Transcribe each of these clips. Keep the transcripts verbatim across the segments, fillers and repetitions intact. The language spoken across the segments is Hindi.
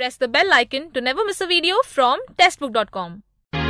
Press the bell icon to never miss a video from testbook dot com.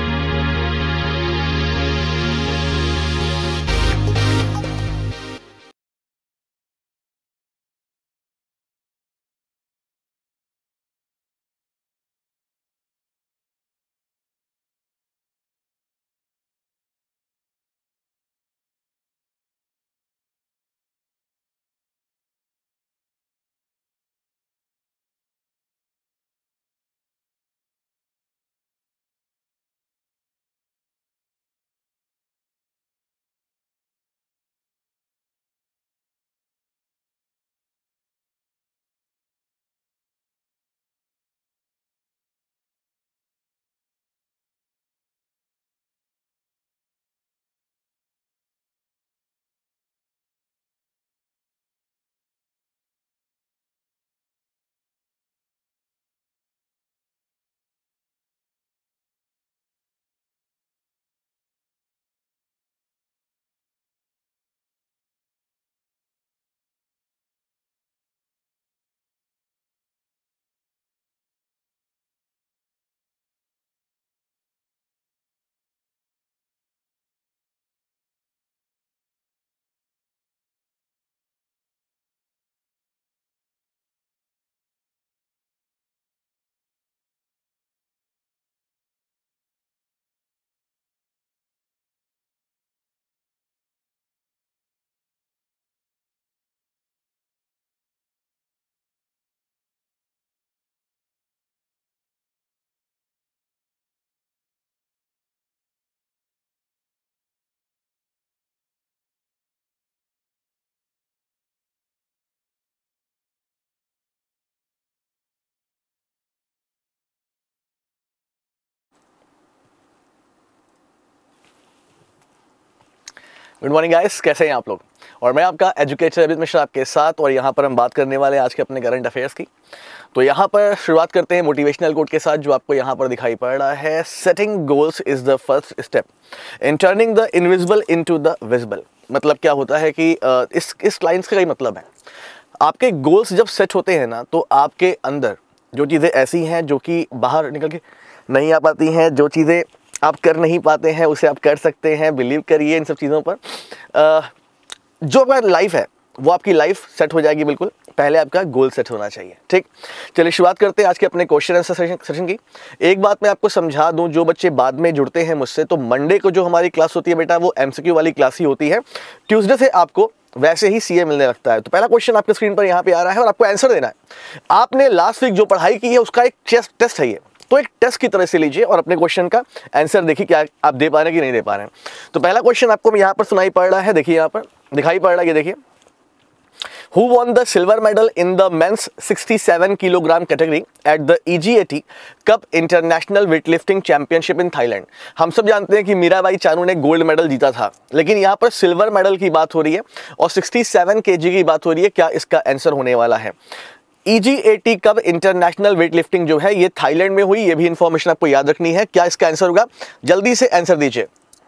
Good morning guys, कैसे हैं आप लोग। और मैं आपका एजुकेटर अभित मिश्रा आपके साथ, और यहाँ पर हम बात करने वाले हैं आज के अपने करंट अफेयर्स की। तो यहाँ पर शुरुआत करते हैं मोटिवेशनल कोट के साथ, जो आपको यहाँ पर दिखाई पड़ रहा है। Setting goals is the first step in turning the invisible into the visible. मतलब क्या होता है कि इस इस लाइन्स का ही मतलब है, आपके गोल्स जब सेट होते हैं ना, तो आपके अंदर जो चीज़ें ऐसी हैं जो कि बाहर निकल के नहीं आ पाती हैं, जो चीज़ें आप कर नहीं पाते हैं उसे आप कर सकते हैं। बिलीव करिए इन सब चीज़ों पर। आ, जो आपका लाइफ है वो आपकी लाइफ सेट हो जाएगी। बिल्कुल पहले आपका गोल सेट होना चाहिए। ठीक, चलिए शुरुआत करते हैं आज के अपने क्वेश्चन आंसर सेशन की। एक बात मैं आपको समझा दूं, जो बच्चे बाद में जुड़ते हैं मुझसे, तो मंडे को जो हमारी क्लास होती है बेटा, वो एमसीक्यू वाली क्लास ही होती है। ट्यूसडे से आपको वैसे ही सीए मिलने लगता है। तो पहला क्वेश्चन आपके स्क्रीन पर यहाँ पे आ रहा है और आपको आंसर देना है। आपने लास्ट वीक जो पढ़ाई की है उसका एक टेस्ट है ये, तो एक टेस्ट की तरह से लीजिए और अपने क्वेश्चन का आंसर देखिए क्या आप दे पा रहे हैं कि नहीं दे पा रहे हैं। तो पहला क्वेश्चन आपको यहाँ पर सुनाई पड़ रहा है, देखिए यहाँ पर दिखाई पड़ रहा है, ये देखिए। Who won the silver medal in the men's sixty-seven kilogram category at the E G A T Cup International Weightlifting Championship in Thailand? हम सब जानते हैं कि मीराबाई चानू ने गोल्ड मेडल जीता था, लेकिन यहाँ पर सिल्वर मेडल की बात हो रही है और सड़सठ केजी की बात हो रही है। क्या इसका आंसर होने वाला है? E G A T cup international weightlifting जो है ये थाईलैंड में हुई, ये भी इंफॉर्मेशन आपको याद रखनी है। क्या इसका आंसर होगा? जल्दी से आंसर दीजिए।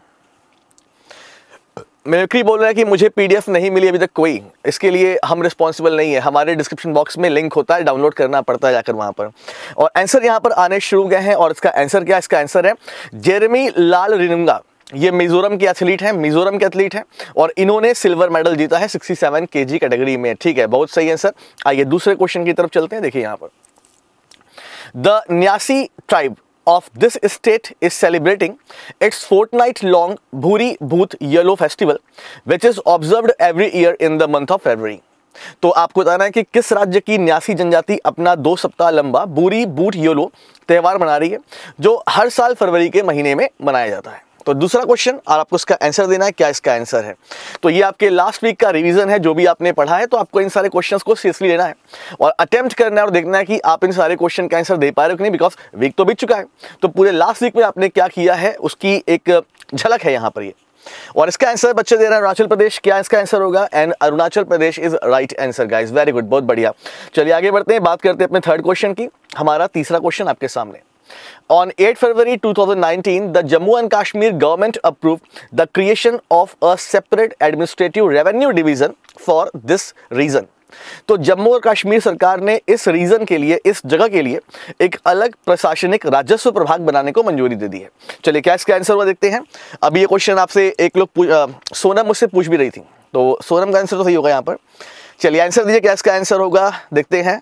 मिल्की बोल रहा है कि मुझे पीडीएफ नहीं मिली अभी तक कोई, इसके लिए हम रिस्पॉन्सिबल नहीं है। हमारे डिस्क्रिप्शन बॉक्स में लिंक होता है, डाउनलोड करना पड़ता है जाकर वहां पर। और आंसर यहां पर आने शुरू गए हैं और इसका आंसर क्या? इसका आंसर है जेरेमी लाल रिनुंगा। ये मिजोरम के एथलीट हैं, मिजोरम के एथलीट हैं और इन्होंने सिल्वर मेडल जीता है सड़सठ केजी कैटेगरी में। ठीक है, बहुत सही आंसर। आइए दूसरे क्वेश्चन की तरफ चलते हैं। देखिए यहाँ पर, the Nyishi tribe of this state is celebrating its fortnight long Bhuri Bhoot Yellow Festival, which is observed every year in the month of February. तो आपको बताना है कि किस राज्य की न्यासी जनजाति अपना दो सप्ताह लंबा बूरी बूट येलो त्योहार मना रही है, जो हर साल फरवरी के महीने में मनाया जाता है। तो दूसरा क्वेश्चन, और आपको इसका आंसर देना है। क्या इसका आंसर है? तो ये आपके लास्ट वीक का रिवीजन है, जो भी आपने पढ़ा है। तो आपको इन सारे क्वेश्चंस को सीरियसली लेना है और अटेम्प्ट करना है और देखना है कि आप इन सारे क्वेश्चन का आंसर दे पा रहे हो कि नहीं, बिकॉज वीक तो बीत चुका है। तो पूरे लास्ट वीक में आपने क्या किया है उसकी एक झलक है यहाँ पर ये। और इसका आंसर बच्चे दे रहे हैं अरुणाचल प्रदेश। क्या इसका आंसर होगा? And Arunachal Pradesh is right answer guys, very good, बहुत बढ़िया। चलिए आगे बढ़ते हैं, बात करते हैं अपने थर्ड क्वेश्चन की। हमारा तीसरा क्वेश्चन आपके सामने। On eighth February twenty nineteen, the Jammu and Kashmir government approved the creation of a separate administrative revenue division for this reason. तो जम्मू और कश्मीर सरकार ने इस रीजन के लिए, इस जगह के लिए एक अलग प्रशासनिक राजस्व प्रभाग बनाने को मंजूरी दे दी है। चलिए क्या इसका आंसर हुआ देखते हैं। अब ये क्वेश्चन आपसे एक लोग सोनम मुझसे पूछ भी रही थी, तो सोनम का आंसर तो सही होगा यहाँ पर। चलिए आंसर दीजिए, क्या इसका आंसर होगा देखते हैं।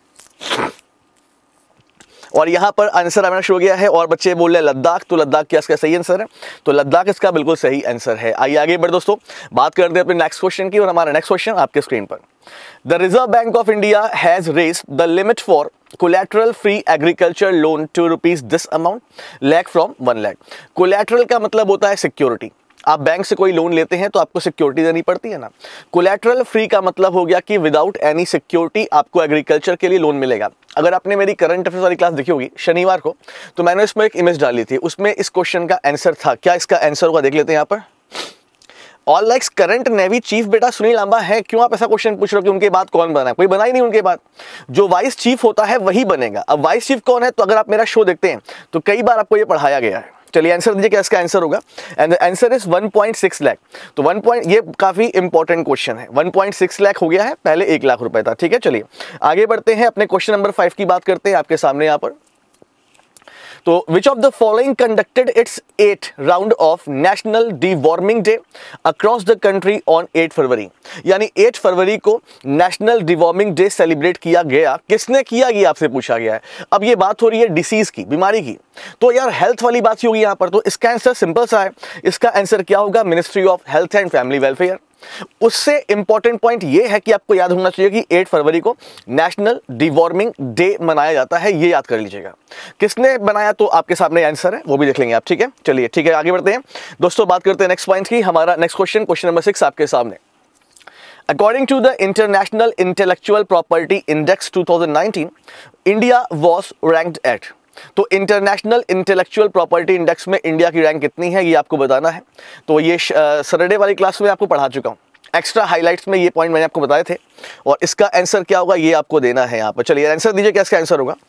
और यहाँ पर आंसर आना शुरू हो गया है और बच्चे बोल रहे हैं लद्दाख, तो लद्दाख क्या इसका सही आंसर है? तो लद्दाख इसका बिल्कुल सही आंसर है। आइए आगे बढ़े दोस्तों, बात करते हैं अपने नेक्स्ट क्वेश्चन की, और हमारा नेक्स्ट क्वेश्चन आपके स्क्रीन पर। The reserve bank of India has raised the limit for collateral free agriculture loan to rupees this amount lakh from one lakh. Collateral का मतलब होता है सिक्योरिटी। आप बैंक से कोई लोन लेते हैं तो आपको सिक्योरिटी देनी पड़ती है ना। कोलैटरल फ्री का मतलब हो गया कि विदाउट एनी सिक्योरिटी आपको एग्रीकल्चर के लिए लोन मिलेगा। अगर आपने मेरी करंट अफेयर्स वाली क्लास देखी होगी शनिवार को, तो मैंने इसमें एक इमेज डाली थी, उसमें इस क्वेश्चन का आंसर था। क्या इसका आंसर होगा देख लेते हैं यहाँ पर। All likes current navy chief बेटा सुनील लांबा है। क्यों आप ऐसा क्वेश्चन पूछ रहे हो कि उनके बाद कौन बना है? कोई बना ही नहीं उनके बाद। जो वाइस चीफ होता है वही बनेगा। अब वाइस चीफ कौन है? तो अगर आप मेरा शो देखते हैं तो कई बार आपको ये पढ़ाया गया है। चलिए आंसर दीजिए, क्या इसका आंसर होगा? And the answer is one point six lakh. तो वन पॉइंट, ये काफी इंपॉर्टेंट क्वेश्चन है। वन पॉइंट सिक्स लाख हो गया है, पहले एक लाख रुपए था। ठीक है, चलिए आगे बढ़ते हैं, अपने क्वेश्चन नंबर फाइव की बात करते हैं आपके सामने यहाँ पर। तो which of the following conducted its eight round of national deworming day across the country on eight February. यानी एट फरवरी को नेशनल डिवॉर्मिंग डे सेलिब्रेट किया गया। किसने किया, ये आपसे पूछा गया है। अब ये बात हो रही है डिसीज की, बीमारी की, तो यार हेल्थ वाली बात ही होगी यहाँ पर। तो इसका आंसर सिंपल सा है, इसका आंसर क्या होगा? Ministry of health and family welfare. उससे इंपॉर्टेंट पॉइंट यह है कि आपको याद होना चाहिए कि एट फरवरी को नेशनल डिवॉर्मिंग डे मनाया जाता है। ये याद कर लीजिएगा। किसने बनाया, तो आपके सामने आंसर है, वो भी देख लेंगे आप। ठीक है, चलिए ठीक है, आगे बढ़ते हैं दोस्तों, बात करते हैं नेक्स्ट पॉइंट की। हमारा next question, question number six आपके सामने। According to the International Intellectual Property Index twenty nineteen, India was ranked at। तो इंटरनेशनल इंटेलेक्चुअल प्रॉपर्टी इंडेक्स में इंडिया की रैंक कितनी है, ये आपको बताना है। तो ये सैटरडे वाली क्लास में आपको पढ़ा चुका हूँ। एक्स्ट्रा हाइलाइट्स में ये पॉइंट मैंने आपको बताए थे, और इसका आंसर क्या होगा ये आपको देना है यहाँ पर। चलिए आंसर दीजिए, क्या इसका आंसर होगा?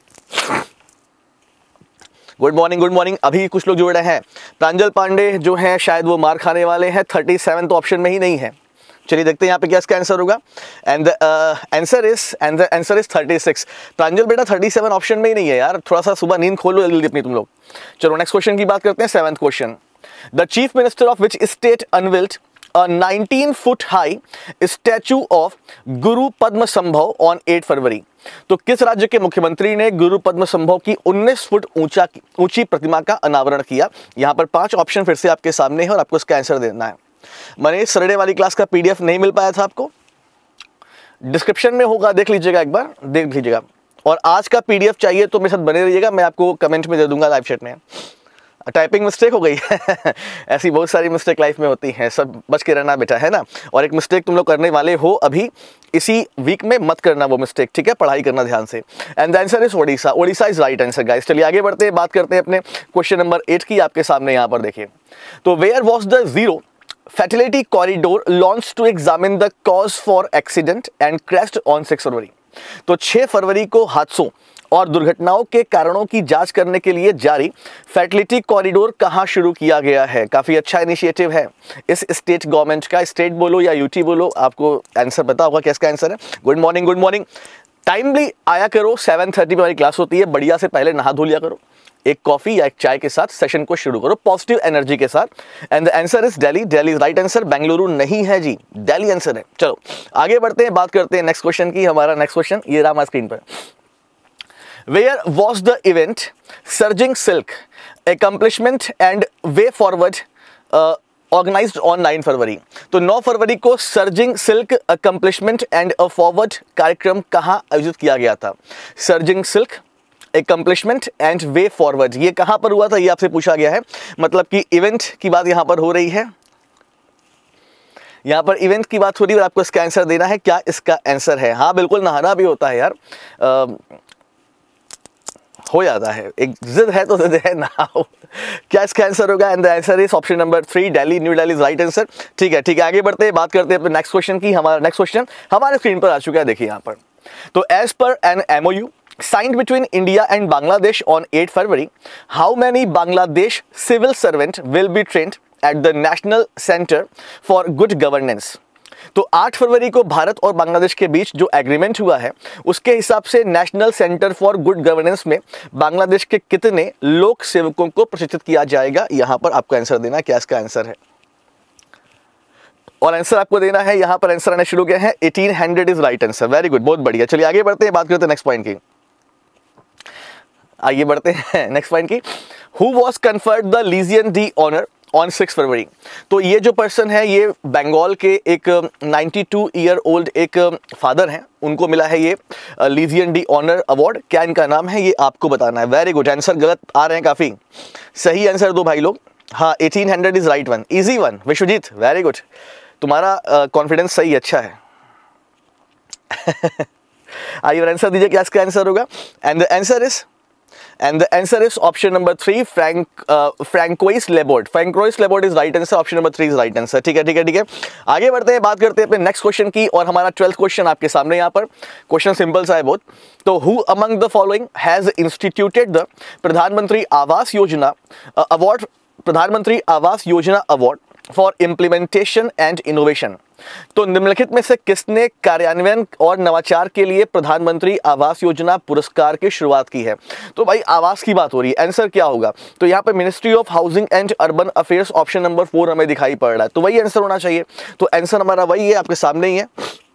Good morning, good morning. अभी कुछ लोग जुड़ रहे हैं। प्रांजल पांडे जो हैं शायद वो मार खाने वाले हैं। थर्टी सेवन तो ऑप्शन में ही नहीं है। चलिए देखते हैं यहाँ पे क्या इसका आंसर होगा। And the answer is and the answer is thirty six. Pranjal बेटा थर्टी सेवन ऑप्शन में ही नहीं है यार, थोड़ा सा सुबह नींद खोलो जल्दी अपनी तुम लोग। चलो नेक्स्ट क्वेश्चन की बात करते हैं, seventh question. The chief minister of which state unveiled a nineteen foot high statue of Guru पद्म संभव ऑन एट फरवरी। तो किस राज्य के मुख्यमंत्री ने गुरु पद्म संभव की उन्नीस फुट ऊंचा ऊंची प्रतिमा का अनावरण किया? यहाँ पर पांच ऑप्शन फिर से आपके सामने है और आपको इसका आंसर देना है। मैंने सैटरडे वाली क्लास का पीडीएफ नहीं मिल पाया था आपको, डिस्क्रिप्शन में होगा, देख लीजिएगा, एक बार देख लीजिएगा। और आज का पीडीएफ चाहिए तो मेरे साथ बने रहिएगा, मैं आपको कमेंट में दे दूंगा लाइव चैट में। टाइपिंग मिस्टेक हो गई ऐसी बहुत सारी मिस्टेक लाइफ में होती हैं, सब बच के रहना बेटा, है ना। और एक मिस्टेक तुम लोग करने वाले हो अभी इसी वीक में, मत करना वो मिस्टेक, ठीक है। पढ़ाई करना ध्यान से। And the answer is Odisha. Odisha is right answer guys. चलिए आगे बढ़ते हैं, बात करते हैं अपने क्वेश्चन नंबर एट की। आपके सामने यहाँ पर देखिए, तो where was the zero fatality corridor launch to examine the cause for accident and crashed on six February. तो छह फरवरी को हादसों और दुर्घटनाओं के कारणों की जांच करने के लिए जारी फैटिलिटी कॉरिडोर कहां शुरू किया गया है? काफी अच्छा इनिशिएटिव है इस स्टेट गवर्नमेंट का। स्टेट बोलो या यूटी बोलो, आपको आंसर पता होगा क्या इसका आंसर है। Good morning, good morning. Timely आया करो, सेवन थर्टी पे हमारी क्लास होती है, बढ़िया से पहले नहा धो लिया करो, एक कॉफी या एक चाय के साथ सेशन को शुरू करो पॉजिटिव एनर्जी के साथ। And the answer is Delhi. Delhi is right answer, Bengaluru नहीं है जी, दिल्ली आंसर है। चलो आगे बढ़ते हैं, बात करते हैं नेक्स्ट क्वेश्चन की। हमारा नेक्स्ट क्वेश्चन ये रहा हमारी स्क्रीन पर। Where was the event Surging Silk accomplishment and way forward uh, organized on nine February? तो नौ फरवरी को surging silk accomplishment and a forward कार्यक्रम कहाँ आयोजित किया गया था? Surging silk accomplishment and way forward, ये कहाँ पर हुआ था ये आपसे पूछा गया है। मतलब कि इवेंट की बात यहाँ पर हो रही है, यहाँ पर इवेंट की बात हो रही है और आपको इसका आंसर देना है। क्या इसका आंसर है? हाँ बिल्कुल, नहाना भी होता है यार, आ, हो जाता है, एक जिद है तो जिद है ना हो। क्या इसका आंसर होगा? And the answer is option number three, Delhi, new Delhi is right answer. ठीक है ठीक है, आगे बढ़ते हैं, बात करते हैं अपने नेक्स्ट क्वेश्चन की। हमारा नेक्स्ट क्वेश्चन हमारे स्क्रीन पर आ चुका है, देखिए यहाँ पर। तो as per an MOU signed between India and Bangladesh on eight February, how many Bangladesh civil servant will be trained at the National Center for Good Governance? तो आठ फरवरी को भारत और बांग्लादेश के बीच जो एग्रीमेंट हुआ है उसके हिसाब से national centre for good governance में बांग्लादेश के कितने लोक सेवकों को प्रशिक्षित किया जाएगा, यहां पर आपको आंसर देना है क्या इसका आंसर है। और आंसर आपको देना है, यहां पर आंसर आना शुरू हो गया है, eighteen hundred is right answer. Very good, बहुत बढ़िया। चलिए आगे बढ़ते हैं, बात करते हैं नेक्स्ट पॉइंट की। आइए बढ़ते हैं नेक्स्ट पॉइंट की। Who was conferred the Legion d' Honneur on six February. तो ये जो पर्सन है ये बंगाल के एक बानवे ईयर ओल्ड एक फादर हैं, उनको मिला है ये लीजियन डी ऑनर अवार्ड। क्या इनका नाम है ये आपको बताना है। वेरी गुड, आंसर गलत आ रहे हैं काफी, सही आंसर दो भाई लोग। हाँ, eighteen hundred is right one, easy one. Vishwajeet very good, तुम्हारा कॉन्फिडेंस uh, सही अच्छा है। आइए आंसर दीजिए क्या इसका आंसर होगा। And the answer is And the answer is option number three, Frank uh, Francois Lebord. Francois Lebord is right answer. Option number three is right answer. ठीक है ठीक है ठीक है। आगे बढ़ते हैं, बात करते हैं अपने नेक्स्ट क्वेश्चन की। और हमारा ट्वेल्थ क्वेश्चन आपके सामने यहाँ पर, क्वेश्चन सिंपल सा है बहुत। तो who among the following has instituted the Pradhan Mantri Awas Yojana award, Pradhan Mantri Awas Yojana award for implementation and innovation. तो निम्नलिखित में से किसने कार्यान्वयन और नवाचार के लिए प्रधानमंत्री आवास योजना पुरस्कार की शुरुआत की है। तो भाई आवास की बात हो रही है, आंसर क्या होगा। तो यहाँ पे ministry of housing and urban affairs, option number four हमें दिखाई पड़ रहा है, तो वही आंसर होना चाहिए। तो आंसर हमारा वही है, आपके सामने ही है।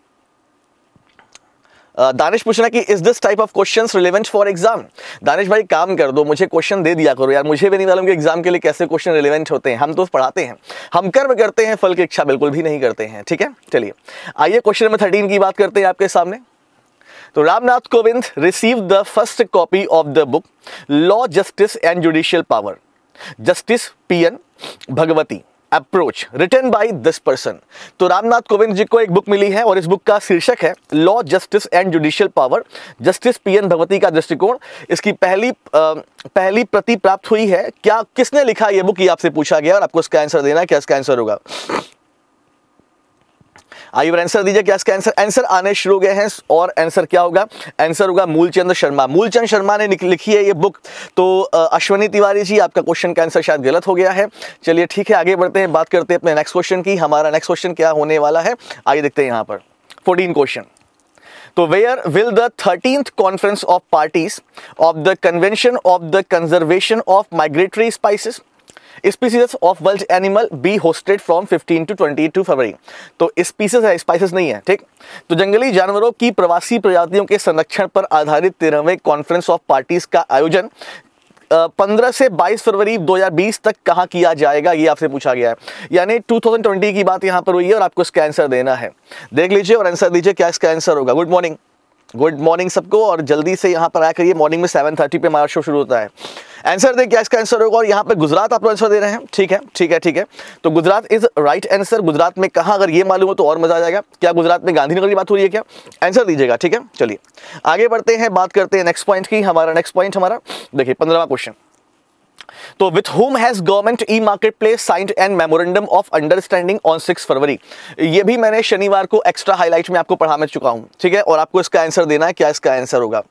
दानिश पूछना कि is this type of questions relevant for exam. Danish भाई काम कर दो, मुझे क्वेश्चन दे दिया करो यार, मुझे भी नहीं मालूम कि एग्जाम के लिए कैसे क्वेश्चन रिलेवेंट होते हैं। हम तो पढ़ाते हैं, हम कर्म करते हैं, फल की इच्छा बिल्कुल भी नहीं करते हैं। ठीक है, चलिए आइए क्वेश्चन नंबर थर्टीन की बात करते हैं आपके सामने। तो Ramnath Kovind receive the first copy of the book law justice and judicial power, justice P N Bhagwati approach written by this person. तो रामनाथ कोविंद जी को एक बुक मिली है और इस बुक का शीर्षक है law justice and judicial power, justice P N Bhagwati का दृष्टिकोण। इसकी पहली आ, पहली प्रति प्राप्त हुई है। क्या किसने लिखा ये बुक, ये आपसे पूछा गया और आपको इसका आंसर देना है। क्या इसका आंसर होगा, आइए आंसर दीजिए क्या इसका आंसर। आंसर आने शुरू हो गए हैं और आंसर क्या होगा, आंसर होगा मूलचंद शर्मा। मूलचंद शर्मा ने लिखी है ये बुक। तो अश्वनी तिवारी जी, आपका क्वेश्चन का आंसर शायद गलत हो गया है। चलिए ठीक है, आगे बढ़ते हैं, बात करते हैं अपने नेक्स्ट क्वेश्चन की। हमारा नेक्स्ट क्वेश्चन क्या होने वाला है, आइए देखते हैं यहाँ पर फोर्टीन क्वेश्चन। तो where will the thirteenth conference of parties of the convention of the conservation of migratory spices species of world animal be hosted from fifteen to twenty two February. तो स्पीसीज है, स्पाइसेस नहीं है, ठीक। तो जंगली जानवरों की प्रवासी प्रजातियों के संरक्षण पर आधारित तेरहवें कॉन्फ्रेंस ऑफ पार्टीज का आयोजन पंद्रह से बाईस फरवरी दो हज़ार बीस तक कहां किया जाएगा, ये आपसे पूछा गया है। यानी दो हज़ार बीस की बात यहां पर हुई है और आपको इसका आंसर देना है। देख लीजिए और आंसर दीजिए क्या इसका आंसर होगा। गुड मॉर्निंग, गुड मॉर्निंग सबको, और जल्दी से यहाँ पर आया करिए। मॉर्निंग में सेवन थर्टी पे हमारा शो शुरू होता है। आंसर दे क्या इसका आंसर होगा। और यहाँ पे गुजरात आप आंसर दे रहे हैं, ठीक है ठीक है ठीक है। तो Gujarat is right answer. Gujarat में कहाँ, अगर ये मालूम हो तो और मजा आ जाएगा। क्या गुजरात में गांधीनगर की बात हो रही है क्या, आंसर दीजिएगा, ठीक है। चलिए आगे बढ़ते हैं, बात करते हैं नेक्स्ट पॉइंट की। हमारा नेक्स्ट पॉइंट हमारा देखिए पंद्रहवां क्वेश्चन। तो with whom has government e market place signed and memorandum of understanding on six February. ये भी मैंने शनिवार को एक्स्ट्रा हाईलाइट में आपको पढ़ा में चुका हूं, ठीक है। और आपको इसका आंसर देना है, क्या इसका आंसर होगा।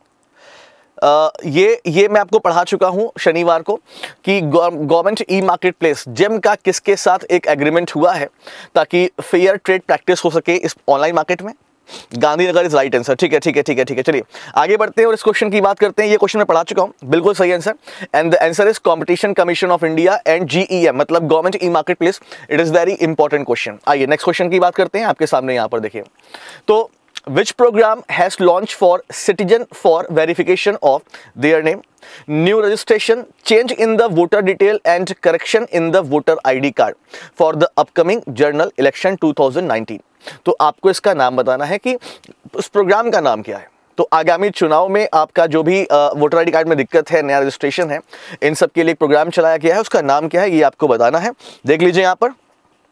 Uh, ये ये मैं आपको पढ़ा चुका हूं शनिवार को कि government e market place GeM का किसके साथ एक एग्रीमेंट हुआ है ताकि फेयर ट्रेड प्रैक्टिस हो सके इस ऑनलाइन मार्केट में। गांधीनगर इज राइट आंसर, ठीक है ठीक है ठीक है ठीक है। चलिए आगे बढ़ते हैं और इस क्वेश्चन की बात करते हैं। ये क्वेश्चन मैं पढ़ा चुका हूं, बिल्कुल सही answer. And the answer is competition commission of India and GeM, मतलब government e market place. It is very important question. आइए नेक्स्ट क्वेश्चन की बात करते हैं, आपके सामने यहाँ पर देखिए। तो which program has launched for citizen for verification of their name, new registration, change in the voter detail and correction in the voter I D card for the upcoming general election two thousand nineteen. तो आपको इसका नाम बताना है कि उस प्रोग्राम का नाम क्या है। तो आगामी चुनाव में आपका जो भी वोटर आई डी कार्ड में दिक्कत है, नया रजिस्ट्रेशन है, इन सब के लिए प्रोग्राम चलाया गया है, उसका नाम क्या है ये आपको बताना है। देख लीजिए यहाँ पर,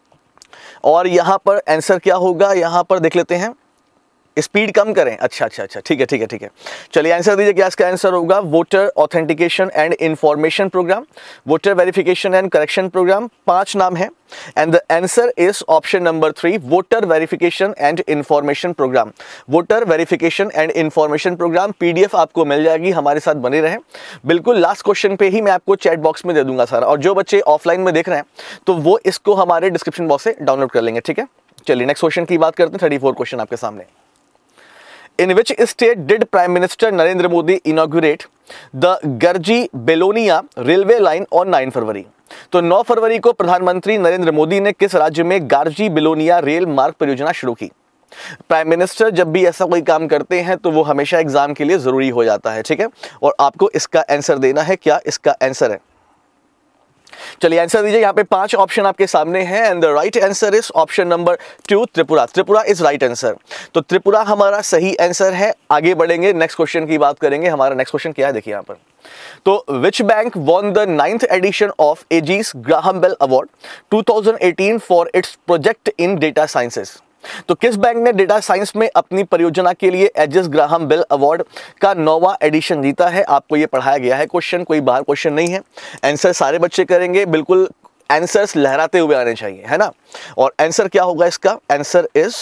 और यहाँ पर आंसर क्या होगा, यहाँ पर देख लेते हैं। स्पीड कम करें, अच्छा अच्छा अच्छा ठीक है ठीक है ठीक है। चलिए आंसर दीजिए क्या इसका आंसर होगा। Voter authentication and information programme, voter verification and correction programme, पांच नाम है। And the answer is option number three, voter verification and information programme. Voter verification and information programme PDF आपको मिल जाएगी, हमारे साथ बने रहें। बिल्कुल लास्ट क्वेश्चन पे ही मैं आपको चैट बॉक्स में दे दूंगा सारा, और जो बच्चे ऑफलाइन में देख रहे हैं तो वो इसको हमारे डिस्क्रिप्शन बॉक्स से डाउनलोड कर लेंगे, ठीक है। चलिए नेक्स्ट क्वेश्चन की बात करते हैं। थर्टी फोर क्वेश्चन आपके सामने। In which state did prime minister Narendra Modi inaugurate the Garji Belonia railway line on nine February? तो नौ फरवरी को प्रधानमंत्री नरेंद्र मोदी ने किस राज्य में गार्जी बेलोनिया रेल मार्ग परियोजना शुरू की? प्राइम मिनिस्टर जब भी ऐसा कोई काम करते हैं तो वो हमेशा एग्जाम के लिए जरूरी हो जाता है, ठीक है, और आपको इसका आंसर देना है। क्या इसका आंसर है? चलिए आंसर दीजिए। यहाँ पे पांच ऑप्शन आपके सामने हैं and the right answer is option number two, Tripura. Tripura is right answer. तो त्रिपुरा हमारा सही आंसर है। आगे बढ़ेंगे, नेक्स्ट क्वेश्चन की बात करेंगे। हमारा नेक्स्ट क्वेश्चन क्या है देखिए यहाँ पर। तो which bank won the ninth edition of Aegis Graham Bell award two thousand eighteen for its project in data sciences? तो किस बैंक ने डेटा साइंस में अपनी परियोजना के लिए एजिस ग्राहम बेल अवार्ड का नौवां एडिशन जीता है? आपको ये पढ़ाया गया है क्वेश्चन, कोई बाहर क्वेश्चन नहीं है। आंसर सारे बच्चे करेंगे, बिल्कुल आंसर्स लहराते हुए आने चाहिए, है ना। और आंसर क्या होगा इसका? Answer is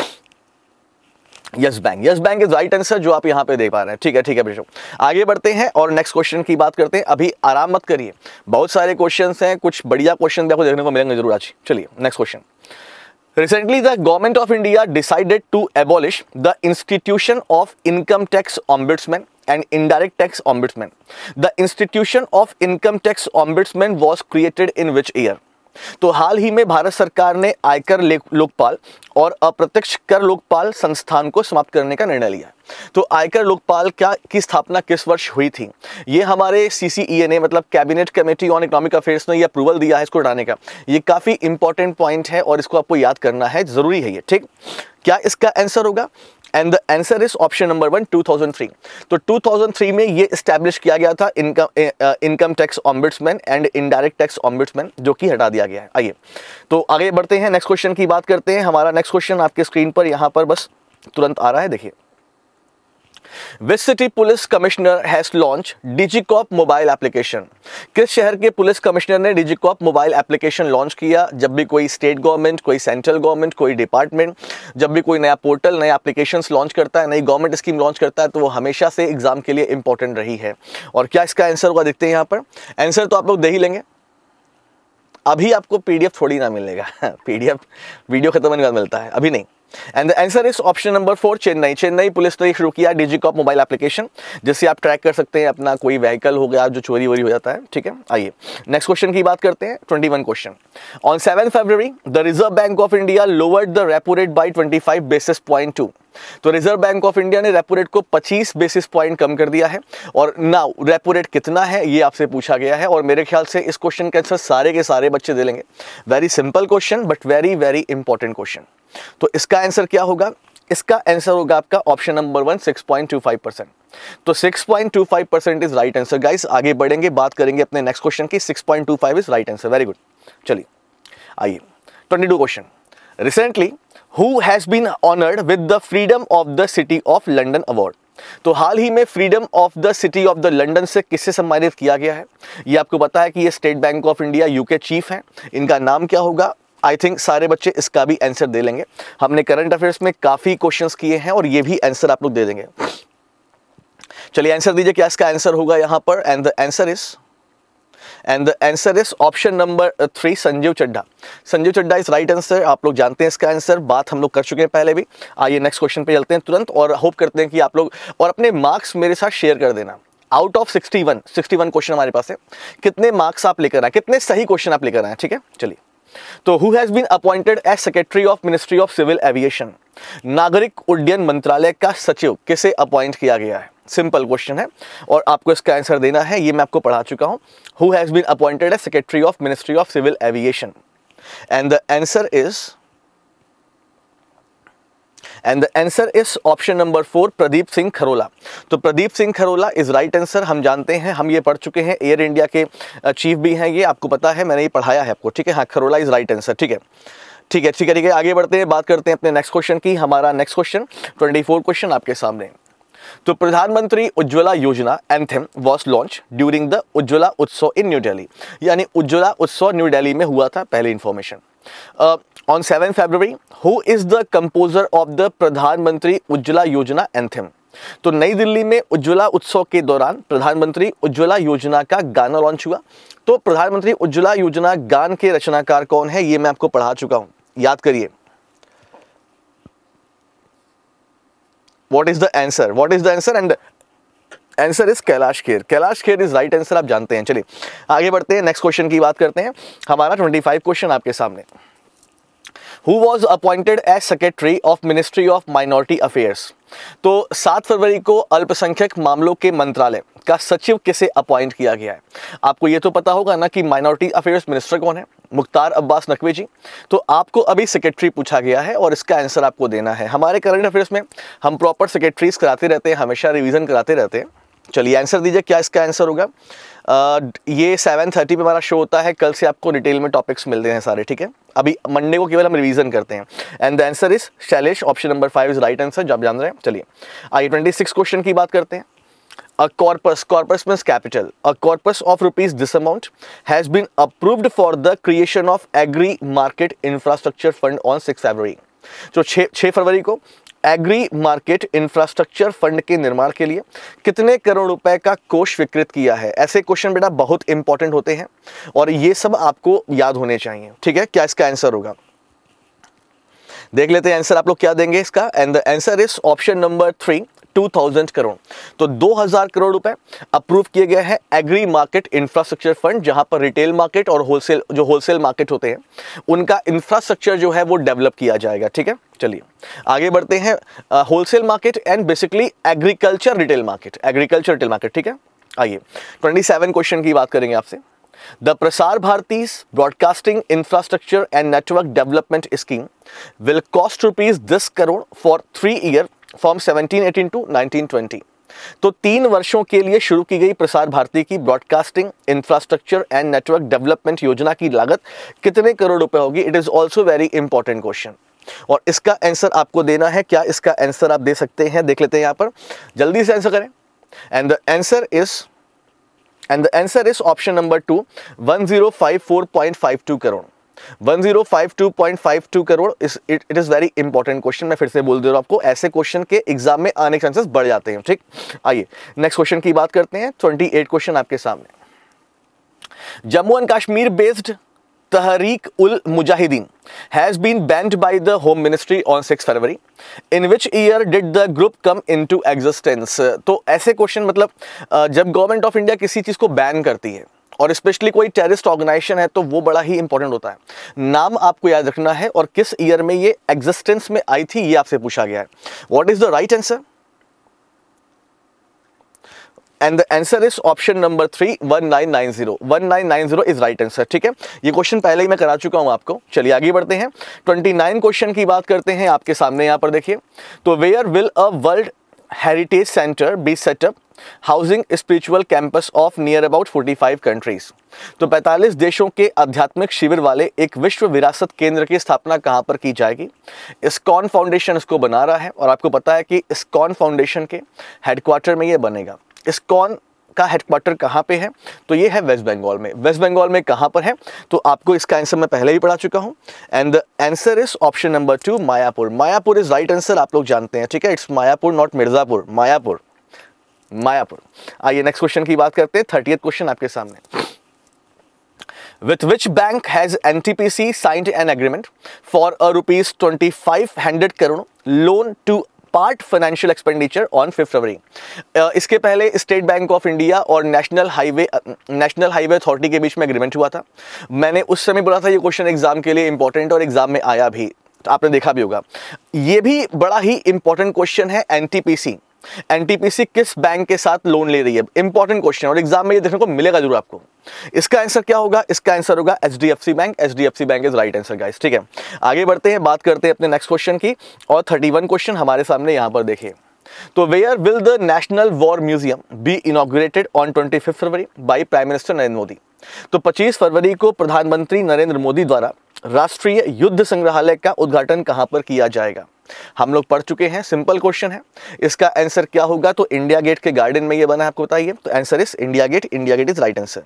Yes Bank. Yes Bank is right answer, जो आप यहां पे देख पा रहे हैं। ठीक है ठीक है बच्चों, आगे बढ़ते हैं और नेक्स्ट क्वेश्चन की बात करते हैं। अभी आराम मत करिए, बहुत सारे क्वेश्चंस हैं, कुछ बढ़िया क्वेश्चन भी आपको देखने को मिलेंगे जरूर आज। चलिए next question. Recently, the government of India decided to abolish the institution of income tax ombudsman and indirect tax ombudsman. The institution of income tax ombudsman was created in which year? तो हाल ही में भारत सरकार ने आयकर लोकपाल और अप्रत्यक्ष कर लोकपाल संस्थान को समाप्त करने का निर्णय लिया। तो आयकर लोकपाल क्या की स्थापना किस वर्ष हुई थी? ये हमारे सीसीईए ने, मतलब cabinet committee on economic affairs ने ये अप्रूवल दिया है इसको हटाने का। ये काफी इंपॉर्टेंट पॉइंट है और इसको आपको याद करना है, जरूरी है ये, ठीक। क्या इसका आंसर होगा? And the answer is option number one, two thousand three. तो टू थाउजेंड थ्री में ये एस्टैब्लिश किया गया था income income tax ombudsman and indirect tax ombudsman, जो कि हटा दिया गया है। आइए तो आगे बढ़ते हैं, नेक्स्ट क्वेश्चन की बात करते हैं। हमारा नेक्स्ट क्वेश्चन आपके स्क्रीन पर यहाँ पर बस तुरंत आ रहा है, देखिए। Which city police commissioner has launched DigiCop mobile application? किस शहर के पुलिस कमिश्नर ने डिजिकॉप मोबाइल एप्लीकेशन लॉन्च किया? जब भी कोई स्टेट गवर्नमेंट, कोई सेंट्रल गवर्नमेंट, कोई डिपार्टमेंट जब भी कोई नया पोर्टल, नया एप्लीकेशंस लॉन्च करता है, नई गवर्नमेंट स्कीम लॉन्च करता है, तो वो हमेशा से एग्जाम के लिए इंपॉर्टेंट रही है। और क्या इसका आंसर होगा देखते हैं यहाँ पर। आंसर तो आप लोग दे ही लेंगे, अभी आपको पीडीएफ थोड़ी ना मिलेगा पीडीएफ वीडियो खत्म होने के बाद मिलता है, अभी नहीं। And the answer is option number four, Chennai. Chennai police ने शुरू किया डिजिकॉप मोबाइल एप्लीकेशन, जिससे आप ट्रैक कर सकते हैं अपना कोई व्हीकल हो गया जो चोरी वोरी हो जाता है, ठीक है। आइए नेक्स्ट क्वेश्चन की बात करते हैं, twenty one question. On seven February the reserve bank of India lowered the repo rate by twenty five basis point to. तो रिजर्व बैंक ऑफ इंडिया ने रेपो रेट को पच्चीस बेसिस पॉइंट कम कर दिया है। और नाउ रेपो रेट कितना है ये आपसे पूछा गया है, और मेरे ख्याल से इस क्वेश्चन के आंसर सारे के सारे बच्चे दे लेंगे। Very simple question but very very important question. तो इसका आंसर क्या होगा? इसका आंसर होगा आपका option number one, six point two five percent. तो six point two five percent is right answer guys. आगे बढ़ेंगे, बात करेंगे अपने नेक्स्ट क्वेश्चन की। Six point two five is right answer, very good. चलिए आइए twenty two question. Recently who has been honoured with the freedom of the city of London award? तो हाल ही में freedom of the city of the London से किससे सम्मानित किया गया है? ये आपको पता है कि ये State Bank of India UK chief है। इनका नाम क्या होगा? आई थिंक सारे बच्चे इसका भी आंसर दे लेंगे। हमने करंट अफेयर्स में काफी क्वेश्चंस किए हैं और ये भी आंसर आप लोग दे देंगे। चलिए आंसर दीजिए, क्या इसका आंसर होगा यहाँ पर? And the answer is and the answer is option number three, Sanjeev Chadha. Sanjeev Chadha is right answer. आप लोग जानते हैं इसका आंसर, बात हम लोग कर चुके हैं पहले भी। आइए नेक्स्ट क्वेश्चन पे चलते हैं तुरंत, और होप करते हैं कि आप लोग और अपने मार्क्स मेरे साथ शेयर कर देना। Out of sixty one sixty one question हमारे पास है, कितने मार्क्स आप लेकर आए, कितने सही क्वेश्चन आप लेकर आए, ठीक है। चलिए तो who has been appointed as secretary of ministry of civil aviation? नागरिक उड्डयन मंत्रालय का सचिव किसे अपॉइंट किया गया है? सिंपल क्वेश्चन है और आपको इसका आंसर देना है, ये मैं आपको पढ़ा चुका हूं। Who has been appointed as secretary of ministry of civil aviation? And the answer is and the answer is option number four, Pradeep Singh Kharola. तो Pradeep Singh Kharola is right answer. हम जानते हैं, हम ये पढ़ चुके हैं, एयर इंडिया के चीफ भी हैं, ये आपको पता है, मैंने ये पढ़ाया है आपको, ठीक है। हाँ, खरोला इज राइट आंसर, ठीक है ठीक है ठीक है ठीक है आगे बढ़ते हैं, बात करते हैं अपने नेक्स्ट क्वेश्चन की। हमारा next question twenty four question आपके सामने। तो Pradhan Mantri Ujjwala Yojana anthem was launch during the Ujjwala Utsav in new Delhi. यानी उज्ज्वला उत्सव न्यू दिल्ली में हुआ था, पहले information. On seven February who is the composer of the Pradhan Mantri Ujjwala Yojana anthem? तो नई दिल्ली में उज्ज्वला उत्सव के दौरान प्रधानमंत्री उज्ज्वला योजना का गाना लॉन्च हुआ। तो प्रधानमंत्री उज्ज्वला योजना गान के रचनाकार कौन है, ये मैं आपको पढ़ा चुका हूं, याद करिए। What is the answer, what is the answer? And answer is Kailash Kher. Kailash Kher is right answer, आप जानते हैं। चलिए आगे बढ़ते हैं, नेक्स्ट क्वेश्चन की बात करते हैं। हमारा पच्चीस क्वेश्चन आपके सामने। Who was appointed as Secretary of Ministry of Minority Affairs? तो सात फरवरी को अल्पसंख्यक मामलों के मंत्रालय का सचिव किसे अपॉइंट किया गया है? आपको ये तो पता होगा ना कि माइनॉरिटी अफेयर्स मिनिस्टर कौन है, मुख्तार अब्बास नकवी जी। तो आपको अभी सेक्रेटरी पूछा गया है और इसका आंसर आपको देना है। हमारे करंट अफेयर्स में हम प्रॉपर सेक्रेटरीज कराते रहते हैं, हमेशा रिवीजन कराते रहते हैं। चलिए आंसर दीजिए, क्या इसका आंसर होगा? आ, ये सेवन थर्टी पे हमारा शो होता है, कल से आपको डिटेल में टॉपिक्स मिलते हैं सारे, ठीक है। अभी मंडे को केवल हम रिवीजन करते हैं। And the answer is Shailesh, option number five is right answer, जो आप जान रहे हैं। चलिए आइए ट्वेंटी सिक्स क्वेश्चन की बात करते हैं। A corpus, corpus means capital. A corpus of rupees this amount has been approved for the creation of Agri Market Infrastructure Fund on six February. जो छह फरवरी को एग्री मार्केट इंफ्रास्ट्रक्चर फंड के निर्माण के लिए कितने करोड़ रुपए का कोष स्वीकृत किया है? ऐसे क्वेश्चन बेटा बहुत इंपॉर्टेंट होते हैं और ये सब आपको याद होने चाहिए, ठीक है। क्या इसका आंसर होगा? देख लेते हैं आंसर आप लोग क्या देंगे इसका। And the answer is option number three, दो हज़ार करोड़। तो दो हज़ार करोड़ रुपए अप्रूव किए गए हैं एग्री मार्केट इंफ्रास्ट्रक्चर फंड, जहां पर रिटेल मार्केट और होलसेल, जो होलसेल मार्केट होते हैं उनका इंफ्रास्ट्रक्चर जो है वो डेवलप किया जाएगा, ठीक है। चलिए आगे बढ़ते हैं। Wholesale market and basically agriculture retail market, agriculture retail market, ठीक है। आइए सत्ताईस क्वेश्चन की बात करेंगे आपसे। The Prasar Bharati's Broadcasting Infrastructure and Network Development Scheme will cost rupees this crore for three year from seventeen eighteen to nineteen twenty. तो तीन वर्षों के लिए शुरू की गई प्रसार भारती की broadcasting infrastructure and network development योजना की लागत कितने करोड़ रुपए होगी? It is also very important question और इसका आंसर आपको देना है। क्या इसका आंसर आप दे सकते हैं? देख लेते हैं यहाँ पर, जल्दी से आंसर करें। And the answer is And the answer is option number two, one thousand fifty-four point five two crore. one thousand fifty-two point five two crore इस it it is very important question. मैं फिर से बोल दे रहा हूं आपको, ऐसे क्वेश्चन के एग्जाम में आने के चांसेस बढ़ जाते हैं, ठीक। आइए नेक्स्ट क्वेश्चन की बात करते हैं। अट्ठाईस क्वेश्चन आपके सामने। Jammu and Kashmir based Tehreek ul Mujahideen has been banned by the Home Ministry on six February. In which year did the group come into existence? तो ऐसे क्वेश्चन मतलब जब गवर्नमेंट ऑफ इंडिया किसी चीज को बैन करती है और स्पेशली कोई टेररिस्ट ऑर्गेनाइजेशन है तो वो बड़ा ही इंपॉर्टेंट होता है। नाम आपको याद रखना है और किस ईयर में ये एग्जिस्टेंस में आई थी ये आपसे पूछा गया है। What is the right answer? And the answer is option number three, one nine nine zero. One nine nine zero is right answer, ठीक है। ये क्वेश्चन पहले ही मैं करा चुका हूं आपको। चलिए आगे बढ़ते हैं। उनतीस क्वेश्चन की बात करते हैं आपके सामने। यहां पर देखिए, तो where will a world heritage centre be set up housing spiritual campus of near about पैंतालीस कंट्रीज। तो पैंतालीस देशों के आध्यात्मिक शिविर वाले एक विश्व विरासत केंद्र की स्थापना कहां पर की जाएगी? इस्कॉन फाउंडेशन इसको बना रहा है और आपको पता है कि इस्कॉन फाउंडेशन के हेडक्वार्टर में ये बनेगा। इस्कॉन का हेडक्वार्टर कहाँ पे है? तो ये है वेस्ट बंगाल में। वेस्ट बंगाल में कहाँ पर है? तो आपको इसका आंसर मैं पहले ही पढ़ा चुका हूँ। And the answer is option number two, Mayapur. Mayapur is right answer, आप लोग जानते हैं, ठीक है। It's Mayapur, not Mirzapur, Mayapur, Mayapur. आइए नेक्स्ट क्वेश्चन की बात करते हैं। थर्टियथ क्वेश्चन आपके सामने। With which bank has N T P C signed an agreement for a rupees twenty-five hundred crore loan to part financial expenditure on fifth February? इसके पहले स्टेट बैंक ऑफ इंडिया और national highway national highway authority के बीच में एग्रीमेंट हुआ था। मैंने उस समय बोला था ये क्वेश्चन एग्जाम के लिए इंपॉर्टेंट और एग्जाम में आया भी, तो आपने देखा भी होगा। ये भी बड़ा ही इंपॉर्टेंट क्वेश्चन है। एनटीपीसी एनटीपीसी किस बैंक के साथ लोन ले रही है? इंपॉर्टेंट क्वेश्चन और एग्जाम में ये देखने को मिलेगा जरूर आपको। इसका आंसर क्या होगा? इसका आंसर होगा HDFC bank. HDFC bank is right answer guys, ठीक है। आगे बढ़ते हैं, बात करते हैं अपने नेक्स्ट क्वेश्चन की। और इकतीस क्वेश्चन हमारे सामने यहां पर देखिए। तो where will the national war museum be inaugurated on twenty fifth February by prime minister Narendra Modi? तो पच्चीस फरवरी को प्रधानमंत्री नरेंद्र मोदी द्वारा राष्ट्रीय युद्ध संग्रहालय का उद्घाटन कहां पर किया जाएगा? हम लोग पढ़ चुके हैं, सिंपल क्वेश्चन है। इसका आंसर क्या होगा? तो इंडिया गेट के गार्डन में ये बना है, आपको बताइए। तो answer is India Gate. India Gate is right answer.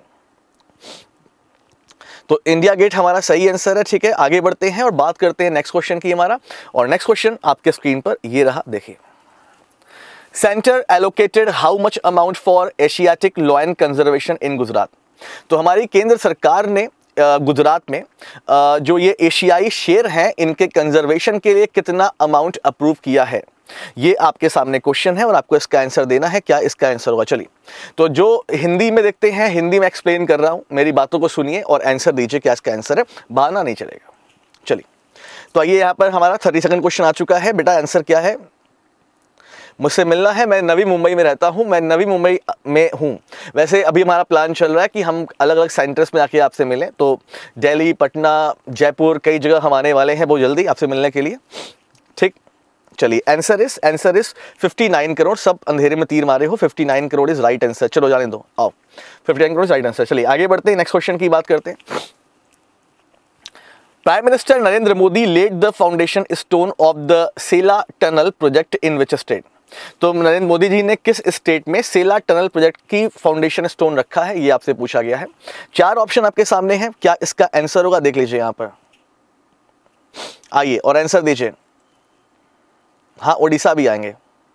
तो इंडिया गेट हमारा सही आंसर है, ठीक है। आगे बढ़ते हैं और बात करते हैं नेक्स्ट क्वेश्चन की हमारा। और नेक्स्ट क्वेश्चन आपके स्क्रीन पर ये रहा, देखिए। Centre allocated how much amount for Asiatic lion conservation in Gujarat? तो हमारी केंद्र सरकार ने गुजरात में जो ये एशियाई शेर हैं इनके कंजर्वेशन के लिए कितना अमाउंट अप्रूव किया है? ये आपके सामने क्वेश्चन है और आपको इसका आंसर देना है, क्या इसका आंसर होगा। चलिए, तो जो हिंदी में देखते हैं, हिंदी में एक्सप्लेन कर रहा हूं, मेरी बातों को सुनिए और आंसर दीजिए क्या इसका आंसर है, बहाना नहीं चलेगा। चलिए, तो आइए यहाँ पर हमारा थर्टी सेकंड क्वेश्चन आ चुका है। बेटा आंसर क्या है, मुझसे मिलना है, मैं नवी मुंबई में रहता हूं, मैं नवी मुंबई में हूं। वैसे अभी हमारा प्लान चल रहा है कि हम अलग अलग सेंटर्स में आके आपसे मिलें, तो दिल्ली, पटना, जयपुर, कई जगह हम आने वाले हैं बहुत जल्दी आपसे मिलने के लिए। ठीक, चलिए, answer is answer is fifty nine crore. सब अंधेरे में तीर मारे हो, fifty nine crore is right answer. चलो जाने दो, आओ, fifty nine crore right answer. चलिए आगे बढ़ते हैं, नेक्स्ट क्वेश्चन की बात करते हैं। Prime minister Narendra Modi laid the foundation stone of the Sela tunnel project in which state. तो नरेंद्र मोदी जी ने किस स्टेट में सेला टनल प्रोजेक्ट की फाउंडेशन स्टोन रखा है, ये आपसे पूछा गया है। चार ऑप्शन आपके सामने हैं, क्या इसका आंसर होगा देख लीजिए यहां पर, आइए और आंसर दीजिए। हाँ, ओडिशा भी आएंगे।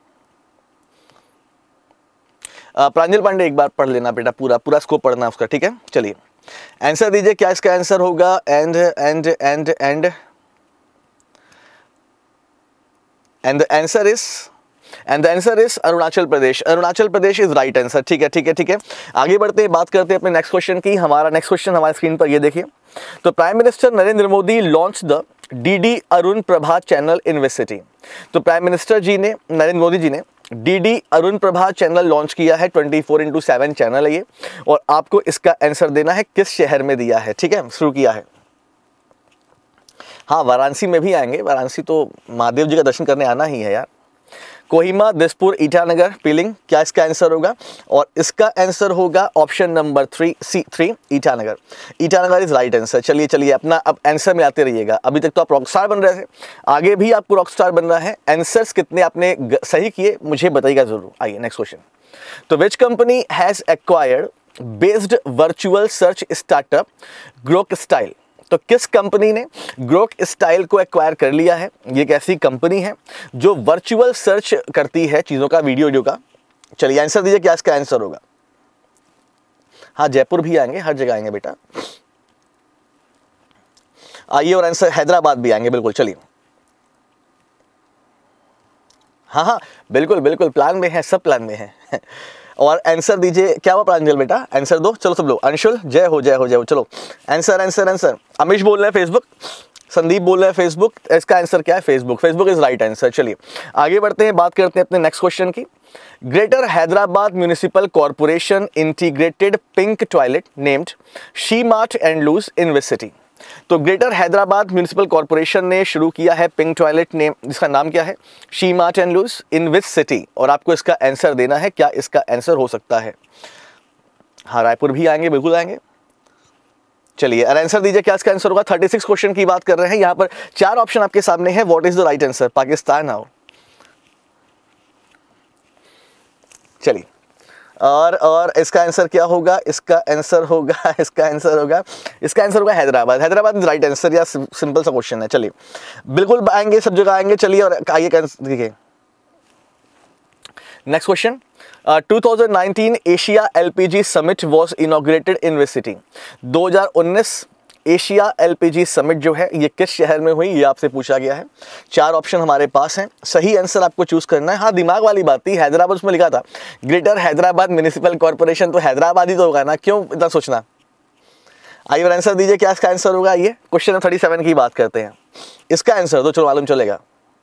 प्रांजल पांडे एक बार पढ़ लेना बेटा, पूरा पूरा स्कोप पढ़ना उसका, ठीक है। चलिए आंसर दीजिए, क्या इसका आंसर होगा। And and and and and the answer is and the answer is Arunachal Pradesh. Arunachal Pradesh is right answer. ठीक है ठीक है ठीक है, आगे बढ़ते हैं, बात करते हैं अपने नेक्स्ट क्वेश्चन की। हमारा नेक्स्ट क्वेश्चन हमारे स्क्रीन पर ये देखिए। तो prime minister Narendra Modi launch the DD Arun Prabha channel in which city. तो प्राइम मिनिस्टर जी ने, नरेंद्र मोदी जी ने DD Arun Prabha channel launch किया है, twenty four into seven channel है ये, और आपको इसका आंसर देना है किस शहर में दिया है। ठीक है, शुरू किया है। हाँ, वाराणसी में भी आएंगे, वाराणसी तो महादेव जी का दर्शन करने आना ही है यार। कोहिमा, दिसपुर, ईटानगर, पीलिंग, क्या इसका आंसर होगा, और इसका आंसर होगा option number three, C three, Itanagar. Itanagar is right answer. चलिए चलिए, अपना अब आंसर में आते रहिएगा। अभी तक तो आप रॉकस्टार बन रहे थे, आगे भी आपको रॉकस्टार बनना है। आंसर्स कितने आपने सही किए मुझे बताइएगा जरूर। आइए नेक्स्ट क्वेश्चन। तो which company has acquired based virtual search startup GrokStyle. तो किस कंपनी ने ग्रोक स्टाइल को एक्वायर कर लिया है। ये एक ऐसी कंपनी है जो वर्चुअल सर्च करती है चीज़ों का, वीडियो वीडियो का। चलिए आंसर दीजिए, क्या इसका आंसर होगा। हाँ, जयपुर भी आएंगे, हर जगह आएंगे बेटा। आइए, और आंसर हैदराबाद भी आएंगे, बिल्कुल। चलिए, हाँ हाँ बिल्कुल बिल्कुल, प्लान में है, सब प्लान में है। और आंसर दीजिए, क्या हुआ प्रांजल बेटा, आंसर दो। चलो सब लोग, अंशुल जय हो जय हो जय हो। चलो आंसर आंसर आंसर। अमीश बोल रहे हैं फेसबुक, संदीप बोल रहे हैं फेसबुक, इसका आंसर क्या है, Facebook. Facebook is right answer. चलिए आगे बढ़ते हैं, बात करते हैं अपने नेक्स्ट क्वेश्चन की। Greater Hyderabad municipal corporation integrated pink toilet named she mart and loos in which city. तो ग्रेटर हैदराबाद म्यूनिसिपल कॉर्पोरेशन ने शुरू किया है पिंक टॉयलेट नेम, जिसका नाम क्या है, she mart and loos in which city, और आपको इसका आंसर देना है, क्या इसका आंसर हो सकता है। हाँ, रायपुर भी आएंगे, बिल्कुल आएंगे। चलिए आंसर दीजिए, क्या इसका आंसर होगा। थर्टी सिक्स क्वेश्चन की बात कर रहे हैं, यहाँ पर चार ऑप्शन आपके सामने है। What is the right answer, Pakistan. आओ, चलिए, और और इसका आंसर क्या होगा, इसका आंसर होगा इसका आंसर होगा इसका आंसर होगा Hyderabad. Hyderabad is right answer, या सिंपल सा क्वेश्चन है। चलिए बिल्कुल आएंगे, सब जगह आएंगे। चलिए, और आइए देखिए next question. Two thousand nineteen Asia LPG summit was inaugurated in which city. दो हज़ार उन्नीस एशिया एलपीजी समिट जो है ये किस शहर में हुई, ये आपसे पूछा गया है। चार ऑप्शन हमारे पास हैं, सही आंसर आपको चूज करना है। हाँ, दिमाग वाली बात थी, हैदराबाद उसमें लिखा था ग्रेटर हैदराबाद म्यूनिसिपल कॉर्पोरेशन, तो हैदराबाद ही तो होगा ना, क्यों इतना सोचना। आइए आंसर दीजिए, क्या इसका आंसर होगा। ये क्वेश्चन थर्टी सेवन की बात करते हैं, इसका आंसर तो चलो मालूम चलेगा।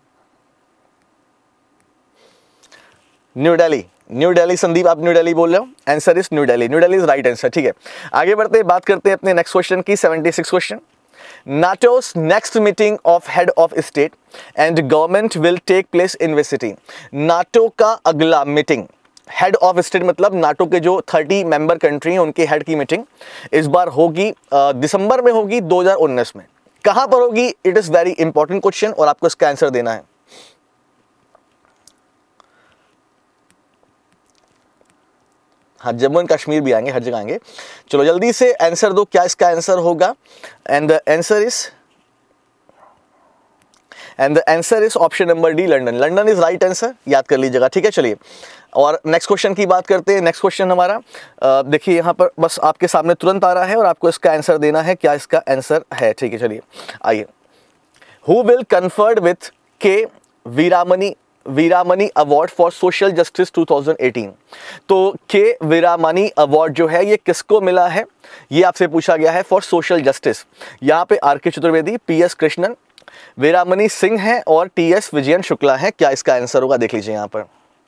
New Delhi, new Delhi. संदीप आप न्यू दिल्ली बोल रहे हो, answer is New Delhi. New Delhi is right answer. ठीक है, आगे बढ़ते हैं, बात करते हैं अपने नेक्स्ट क्वेश्चन की। Seventy six question. NATO's next meeting of head of state and government will take place in which city. NATO का अगला मीटिंग, हेड ऑफ स्टेट मतलब नाटो के जो थर्टी मेंबर कंट्री हैं उनके हेड की मीटिंग इस बार होगी दिसंबर में होगी दो हज़ार उन्नीस में। कहां पर होगी, it is very important question, और आपको इसका आंसर देना है। हाँ, जम्मू एंड कश्मीर भी आएंगे, हर जगह आएंगे। चलो जल्दी से आंसर दो, क्या इसका आंसर होगा। And the answer is and the answer is option number D, London. London is right answer, याद कर लीजिएगा। ठीक है, चलिए और नेक्स्ट क्वेश्चन की बात करते हैं। नेक्स्ट क्वेश्चन हमारा देखिए यहाँ पर बस आपके सामने तुरंत आ रहा है और आपको इसका आंसर देना है, क्या इसका आंसर है। ठीक है, चलिए आइए। Who will conferred with K Veeramani Veeramani award for social justice two thousand eighteen. तो के वीरामणी अवार्ड जो है ये किसको मिला है, ये आपसे पूछा गया है फॉर सोशल जस्टिस। यहाँ पे R K Chaturvedi, P S Krishnan, Veeramani Singh है और टी एस विजयन शुक्ला है। क्या इसका आंसर होगा, देख लीजिए यहाँ पर।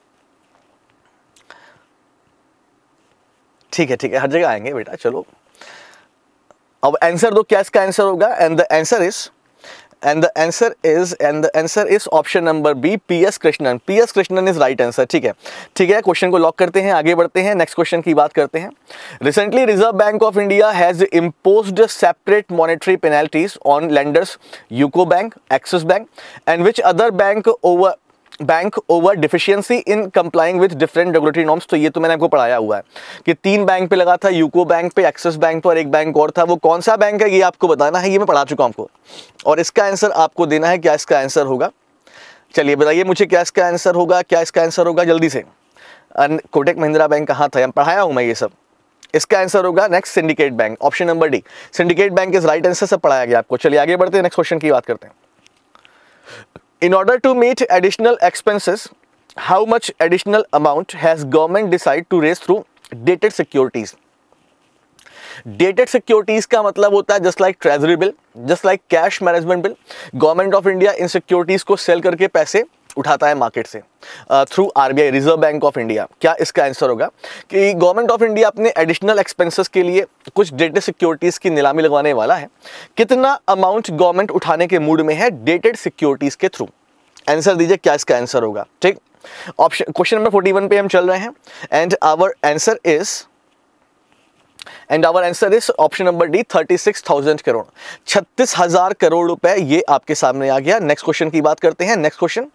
ठीक है ठीक है, हर जगह आएंगे बेटा, चलो अब आंसर दो, क्या इसका आंसर होगा। And the answer is and the answer is and the answer is option number B, P S Krishnan. P S Krishnan is right answer. ठीक है ठीक है, क्वेश्चन को लॉक करते हैं, आगे बढ़ते हैं, नेक्स्ट क्वेश्चन की बात करते हैं। Recently Reserve bank of India has imposed separate monetary penalties on lenders UCO bank, Axis bank and which other bank over bank over deficiency in complying with different regulatory norms. तो ये तो मैंने आपको पढ़ाया हुआ है कि तीन बैंक पे लगा था, यूको बैंक पे, एक्सिस बैंक पे और एक बैंक और था। वो कौन सा बैंक है ये आपको बताना है, ये मैं पढ़ा चुका हूं आपको, और इसका आंसर आपको देना है। क्या इसका आंसर होगा, चलिए बताइए मुझे, क्या इसका आंसर होगा, क्या इसका आंसर होगा जल्दी से। कोटक महिंद्रा बैंक कहाँ था, पढ़ाया हूं मैं ये सब। इसका आंसर होगा next Syndicate bank, option number D, Syndicate bank is right answer, सब पढ़ाया गया आपको। चलिए आगे बढ़ते हैं, नेक्स्ट क्वेश्चन की बात करते हैं। In order to meet additional expenses, how much additional amount has government decided to raise through dated securities? Dated securities का मतलब होता है just like treasury bill, just like cash management bill. Government of India इन सिक्योरिटीज को सेल करके पैसे उठाता है मार्केट से through RBI, Reserve bank of India. क्या इसका आंसर होगा कि गवर्नमेंट ऑफ इंडिया अपने एडिशनल एक्सपेंसेस के लिए कुछ डेटेड सिक्योरिटीज की नीलामी लगवाने वाला है। कितना अमाउंट गवर्नमेंट उठाने के मूड में है डेटेड सिक्योरिटीज के थ्रू, आंसर दीजिए क्या इसका आंसर होगा। ठीक, option question number forty one पे हम चल रहे हैं and our answer is and our answer is option number D, thirty six thousand crore, छत्तीस हजार करोड़ रुपए। ये आपके सामने आ गया। नेक्स्ट क्वेश्चन की बात करते हैं। नेक्स्ट क्वेश्चन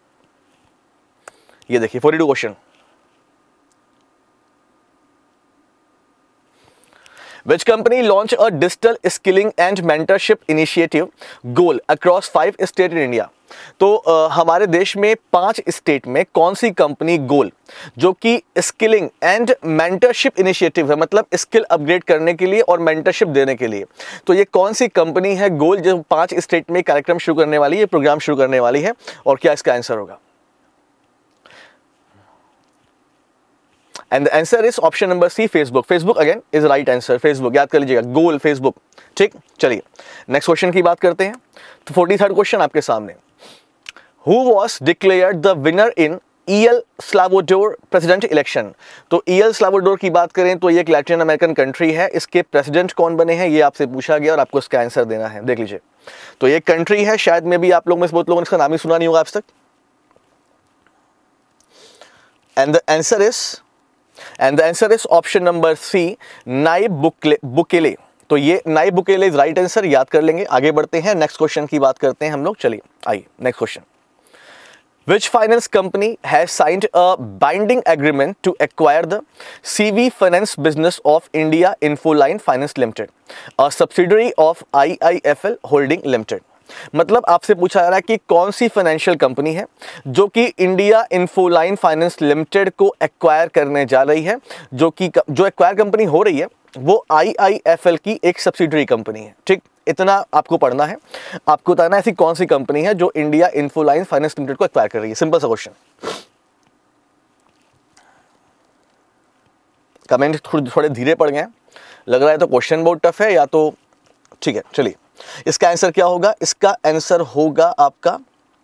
ये देखिए, forty two question. Which company launched a digital skilling and mentorship initiative goal across five states in India? तो uh, हमारे देश में पांच स्टेट में कौन सी कंपनी गोल, जो कि स्किलिंग एंड मेंटरशिप इनिशिएटिव है, मतलब स्किल अपग्रेड करने के लिए और मेंटरशिप देने के लिए, तो ये कौन सी कंपनी है गोल जो पांच स्टेट में कार्यक्रम शुरू करने वाली है, प्रोग्राम शुरू करने वाली है, और क्या इसका आंसर होगा। And the answer is option number C, Facebook. Facebook again is right answer, Facebook, याद कर लीजिएगा, गोल फेसबुक। ठीक, चलिए नेक्स्ट क्वेश्चन की बात करते हैं। तो फोर्टी थर्ड क्वेश्चन आपके सामने, who was declared the winner in El Salvador president election. तो ई एल साल्वाडोर की बात करें तो ये एक लैटिन अमेरिकन कंट्री है, इसके प्रेसिडेंट कौन बने हैं ये आपसे पूछा गया और आपको इसका आंसर देना है। देख लीजिए, तो ये कंट्री है, शायद में भी आप लोग में से बहुत लोगों ने इसका नाम ही सुना नहीं होगा आज तक। And the answer is and the answer is option number C, Nayib Bukele. तो ये Nayib Bukele is right answer, याद कर लेंगे। आगे बढ़ते हैं, नेक्स्ट क्वेश्चन की बात करते हैं हम लोग। चलिए आइए next question. Which finance company has signed a binding agreement to acquire the C V Finance business of India Infoline Finance Limited, a subsidiary of I I F L Holding Limited? मतलब आपसे पूछा जा रहा है कि कौन सी फाइनेंशियल कंपनी है जो कि इंडिया इन्फोलाइन फाइनेंस लिमिटेड को एक्वायर करने जा रही है, जो कि जो एक्वायर कंपनी हो रही है वो आई आई एफ एल की एक सब्सिडरी कंपनी है। ठीक, इतना आपको पढ़ना है, आपको बताना है ऐसी कौन सी कंपनी है जो इंडिया इन्फोलाइन फाइनेंस लिमिटेड को एक्वायर कर रही है। सिंपल सा क्वेश्चन। कमेंट थोड़े थोड़े धीरे पड़ गए, लग रहा है तो क्वेश्चन बहुत टफ है या तो। ठीक है, चलिए इसका आंसर क्या होगा, इसका आंसर होगा आपका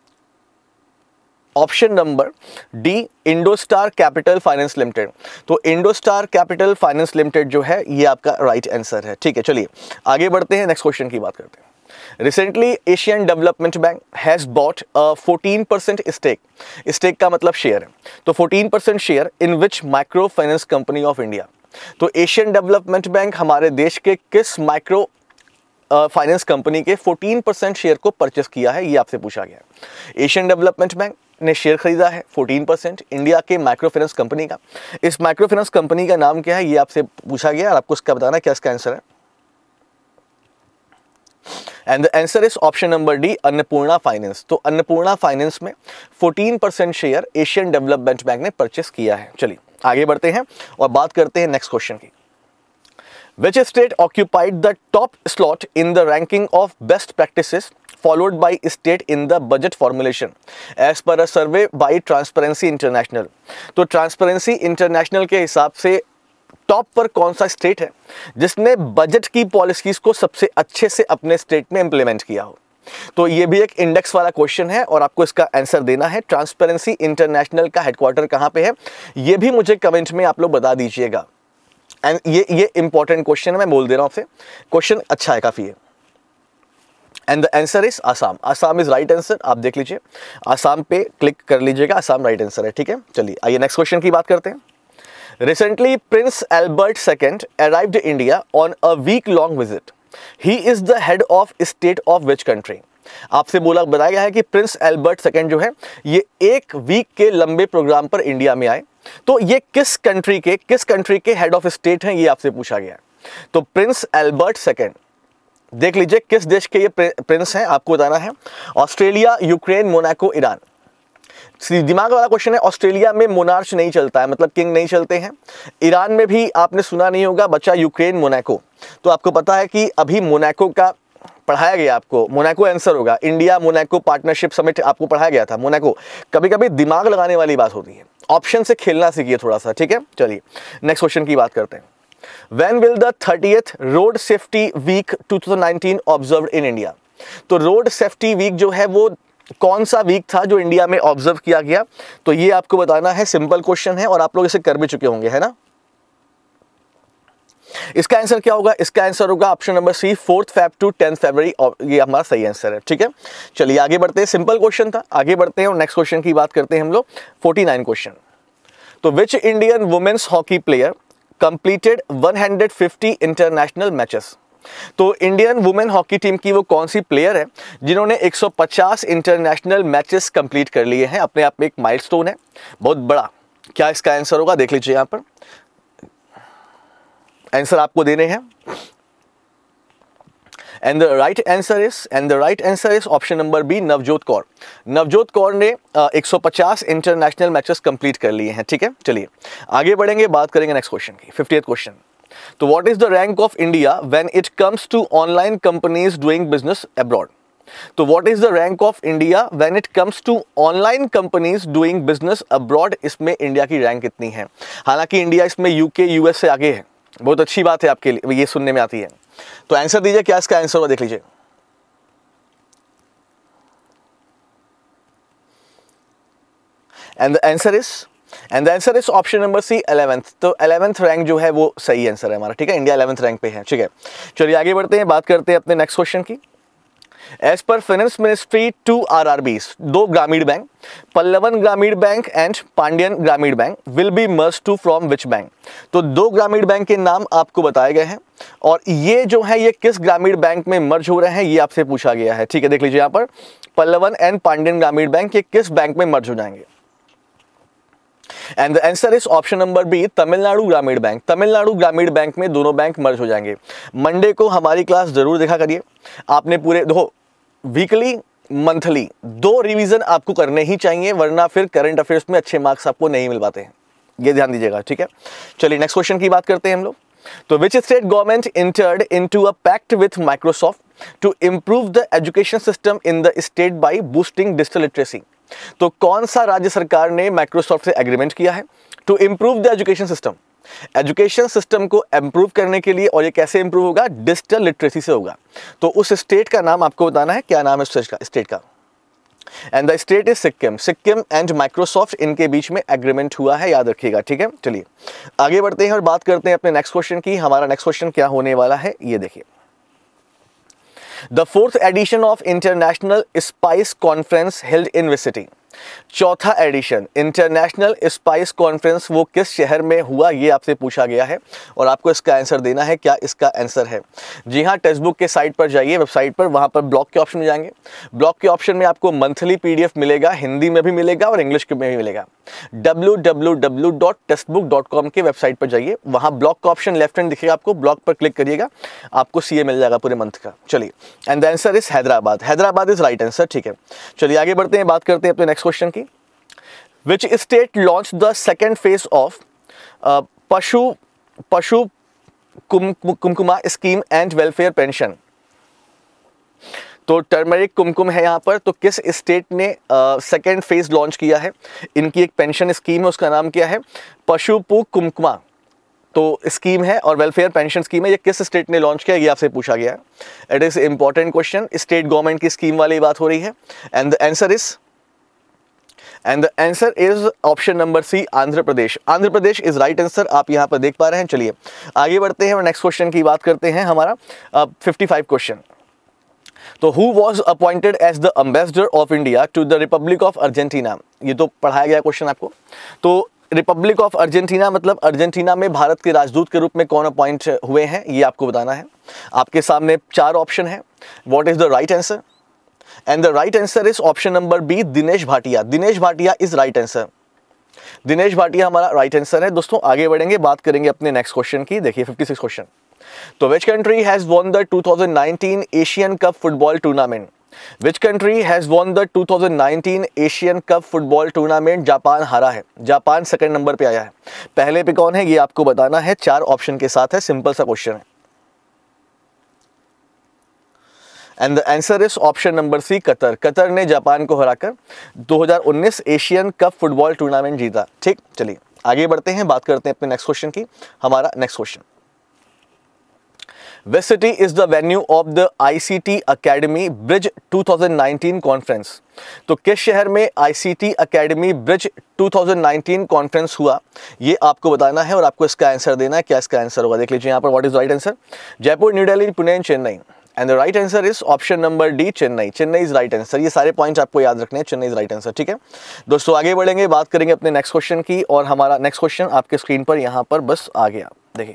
option number D, IndoStar capital finance limited. तो इंडोस्टार कैपिटल फाइनेंस लिमिटेड जो है ये आपका राइट आंसर है। ठीक है, चलिए आगे बढ़ते हैं, नेक्स्ट क्वेश्चन की बात करते हैं। Recently Asian development bank has bought a fourteen percent stake, stake का मतलब शेयर है, तो fourteen percent share in which micro finance company of India. तो एशियन डेवलपमेंट बैंक हमारे देश के किस माइक्रो फाइनेंस कंपनी के फोर्टीन परसेंट शेयर को परचेस किया है, ये आपसे पूछा गया है। एशियन डेवलपमेंट बैंक ने शेयर खरीदा है फोर्टीन परसेंट इंडिया के माइक्रो फाइनेंस कंपनी का। इस माइक्रो फाइनेंस कंपनी का नाम क्या है ये आपसे पूछा गया और आपको इसका बताना है क्या इसका आंसर है। And the answer is option number D, Annapurna finance. तो अन्नपूर्णा फाइनेंस में fourteen percent share Asian development bank ने परचेस किया है। चलिए आगे बढ़ते हैं और बात करते हैं नेक्स्ट क्वेश्चन की। Which state occupied the top slot in the ranking of best practices followed by state in the budget formulation as per a survey by Transparency International? तो Transparency International के हिसाब से टॉप पर कौन सा स्टेट है जिसने बजट की पॉलिसीज को सबसे अच्छे से अपने स्टेट में इंप्लीमेंट किया हो? तो ये भी एक इंडेक्स वाला क्वेश्चन है और आपको इसका आंसर देना है। ट्रांसपेरेंसी इंटरनेशनल का हेडक्वार्टर कहाँ पे है ये भी मुझे कमेंट में आप लोग बता दीजिएगा। एंड ये ये इंपॉर्टेंट क्वेश्चन है, मैं बोल दे रहा हूं आपसे, क्वेश्चन अच्छा है काफी है। And the answer is Assam. Assam is right answer. आप देख लीजिए, आसाम पे क्लिक कर लीजिएगा, आसाम राइट आंसर है। ठीक है, चलिए आइए नेक्स्ट क्वेश्चन की बात करते हैं। Recently prince Albert second arrived India on a week long visit. He is the head of state of which country? आपसे बोला बताया गया है कि प्रिंस एल्बर्ट सेकेंड जो है ये एक वीक के लंबे प्रोग्राम पर इंडिया में आए, तो ये किस कंट्री के किस कंट्री के हेड ऑफ स्टेट हैं ये आपसे पूछा गया है। तो प्रिंस एल्बर्ट सेकेंड देख लीजिए किस देश के ये प्रिंस हैं, आपको बताना है। Australia, Ukraine, Monaco, Iran. दिमाग वाला क्वेश्चन है। ऑस्ट्रेलिया में मोनार्च नहीं चलता है, मतलब किंग नहीं चलते हैं। ईरान में भी आपने सुना नहीं होगा, बचा यूक्रेन, मोनाको। तो आपको पता है कि अभी मोनाको का पढ़ाया गया, आपको मोनाको आंसर होगा। इंडिया मोनाको पार्टनरशिप समिट आपको पढ़ाया गया था। मोनाको कभी कभी दिमाग लगाने वाली बात होती है, ऑप्शन से खेलना सीखिए थोड़ा सा। ठीक है, चलिए नेक्स्ट क्वेश्चन की बात करते हैं। When will the thirtieth road safety week twenty nineteen observe in India? तो रोड सेफ्टी वीक जो है वो कौन सा वीक था जो इंडिया में ऑब्जर्व किया गया, तो ये आपको बताना है। सिंपल क्वेश्चन है और आप लोग इसे कर भी चुके होंगे, है ना। इसका आंसर क्या होगा? इसका आंसर होगा option number C, fourth Feb to tenth फरवरी। ये हमारा सही आंसर है। ठीक है, चलिए आगे बढ़ते हैं। सिंपल क्वेश्चन था, आगे बढ़ते हैं और नेक्स्ट क्वेश्चन की बात करते हैं हम लोग। उनचास क्वेश्चन। तो which Indian women's hockey player completed one hundred fifty international matches? तो इंडियन वुमेन हॉकी टीम की वो कौन सी प्लेयर है जिन्होंने one hundred fifty international matches complete कर लिए हैं? अपने आप में एक माइलस्टोन है, बहुत बड़ा। क्या इसका आंसर होगा? देख लीजिए यहां पर आंसर आपको देने हैं। And the right answer is and the right answer is option number B, Navjot Kaur. Navjot Kaur ने uh, one hundred fifty international matches complete कर लिए हैं। ठीक है, चलिए आगे बढ़ेंगे, बात करेंगे नेक्स्ट क्वेश्चन की। Fiftieth question. तो what is the rank of India when it comes to online companies doing business abroad? तो what is the rank of India when it comes to online companies doing business abroad? इसमें इंडिया की रैंक कितनी है? हालांकि इंडिया इसमें यूके यूएस से आगे है, बहुत अच्छी बात है आपके लिए, ये सुनने में आती है। तो आंसर दीजिए, क्या इसका आंसर होगा? देख लीजिए। And the answer is and the answer is option number C, eleventh. तो इलेवेंथ रैंक जो है वो सही आंसर है हमारा। ठीक है, इंडिया इलेवेंथ रैंक पे है। ठीक है, चलिए आगे बढ़ते हैं, बात करते हैं अपने नेक्स्ट क्वेश्चन की। As per finance ministry two RRBs, दो ग्रामीण बैंक, पल्लवन ग्रामीण bank and Pandyan Gramin bank will be merge to from which bank? तो दो ग्रामीण बैंक के नाम आपको बताए गए हैं और ये जो है ये किस ग्रामीण बैंक में मर्ज हो रहे हैं ये आपसे पूछा गया है। ठीक है, देख लीजिए यहाँ पर पल्लवन एंड पांड्यन ग्रामीण बैंक ये किस बैंक में मर्ज हो जाएंगे? And the answer is option number B, Tamil Nadu Gramin bank. Tamil Nadu Gramin bank में दोनों बैंक मर्ज हो जाएंगे। मंडे को हमारी क्लास जरूर देखा करिए। आपने पूरे दो वीकली मंथली दो रिवीजन आपको करने ही चाहिए, वरना फिर करंट अफेयर्स में अच्छे मार्क्स आपको नहीं मिल पाते हैं, ये ध्यान दीजिएगा। ठीक है, चलिए नेक्स्ट क्वेश्चन की बात करते हैं हम लोग। तो which state government entered into a pact with Microsoft to improve the education system in the state by boosting digital literacy? तो कौन सा राज्य सरकार ने माइक्रोसॉफ्ट से एग्रीमेंट किया है to improve the education system? Education system को इंप्रूव करने के लिए, और ये कैसे इंप्रूव होगा? डिजिटल लिटरेसी से होगा। तो उस स्टेट का नाम आपको बताना है, क्या नाम है उस स्टेट का? And the state is Sikkim. Sikkim and Microsoft इनके बीच में एग्रीमेंट हुआ है, याद रखिएगा। ठीक है, चलिए आगे बढ़ते हैं और बात करते हैं अपने नेक्स्ट क्वेश्चन की। हमारा नेक्स्ट क्वेश्चन क्या होने वाला है ये देखिए। The fourth edition of international spice conference held in which city? चौथा एडिशन इंटरनेशनल स्पाइस कॉन्फ्रेंस वो किस शहर में हुआ ये आपसे पूछा गया है और आपको इसका आंसर देना है। क्या इसका आंसर है? जी हाँ, टेस्टबुक के साइट पर जाइए, वेबसाइट पर, वहां पर ब्लॉक के ऑप्शन में जाएंगे। ब्लॉक के ऑप्शन में आपको मंथली पीडीएफ मिलेगा, हिंदी में भी मिलेगा और इंग्लिश में भी मिलेगा। W W W dot Testbook dot com के वेबसाइट पर जाइए, वहां ब्लॉक का ऑप्शन लेफ्ट हैंड दिखेगा आपको, ब्लॉक पर क्लिक करिएगा, आपको सीए मिल जाएगा पूरे मंथ का। चलिए, and the answer is Hyderabad. Hyderabad is right answer. ठीक है, चलिए आगे बढ़ते हैं, बात करते हैं अपने नेक्स्ट क्वेश्चन की। Which state launched the second phase of uh, पशु पशु कुम कुमकुमा स्कीम एंड वेलफेयर पेंशन। तो टर्मरिक कुमकुम है यहाँ पर, तो किस स्टेट ने सेकेंड फेज लॉन्च किया है? इनकी एक पेंशन स्कीम है, उसका नाम क्या है? पशुपू कुमकुमा तो स्कीम है और वेलफेयर पेंशन स्कीम है। ये किस स्टेट ने लॉन्च किया, ये आपसे पूछा गया है। It is important question, state government की स्कीम वाली बात हो रही है। And the answer is and the answer is option number C, Andhra Pradesh. Andhra Pradesh is right answer, आप यहाँ पर देख पा रहे हैं। चलिए आगे बढ़ते हैं और नेक्स्ट क्वेश्चन की बात करते हैं, हमारा फिफ्टी फाइव क्वेश्चन। तो who was appointed as the ambassador of India to the republic of Argentina? ये तो पढ़ाया गया क्वेश्चन आपको। तो रिपब्लिक ऑफ अर्जेंटीना मतलब अर्जेंटीना में भारत के राजदूत के रूप में कौन अपॉइंट हुए हैं, ये आपको बताना है। आपके सामने चार ऑप्शन है, what is the right answer? And the right answer is option number B, Dinesh Bhatia. Dinesh Bhatia is right answer. Dinesh Bhatia हमारा राइट आंसर है। दोस्तों आगे बढ़ेंगे, बात करेंगे अपने नेक्स्ट क्वेश्चन की। देखिए फिफ्टी सिक्स क्वेश्चन। तो which country has won the two thousand nineteen Asian cup football tournament? Which country has won the two thousand nineteen Asian cup football tournament? Japan हारा है, जापान सेकंड नंबर पे आया है। पहले पे कौन है ये आपको बताना है, चार ऑप्शन के साथ है, सिंपल सा क्वेश्चन है। And the answer is option number C, Qatar. Qatar ने जापान को हराकर दो हज़ार उन्नीस एशियन कप फुटबॉल टूर्नामेंट जीता। ठीक, चलिए आगे बढ़ते हैं, बात करते हैं अपने नेक्स्ट क्वेश्चन की। हमारा next question, Which city is the venue of the I C T Academy Bridge two thousand nineteen conference? तो किस शहर में I C T Academy Bridge two thousand nineteen conference हुआ, ये आपको बताना है और आपको इसका आंसर देना है। क्या इसका आंसर होगा, देख लीजिए यहाँ पर, what is right answer? Jaipur, New Delhi, Pune, Chennai. And the right answer is option number D, Chennai. Chennai is right answer. ये सारे पॉइंट्स आपको याद रखने हैं, चेन्नई इज राइट आंसर। ठीक है दोस्तों, आगे बढ़ेंगे, बात करेंगे अपने नेक्स्ट क्वेश्चन की। और हमारा नेक्स्ट क्वेश्चन आपके स्क्रीन पर यहाँ पर बस आ गया, देखिए।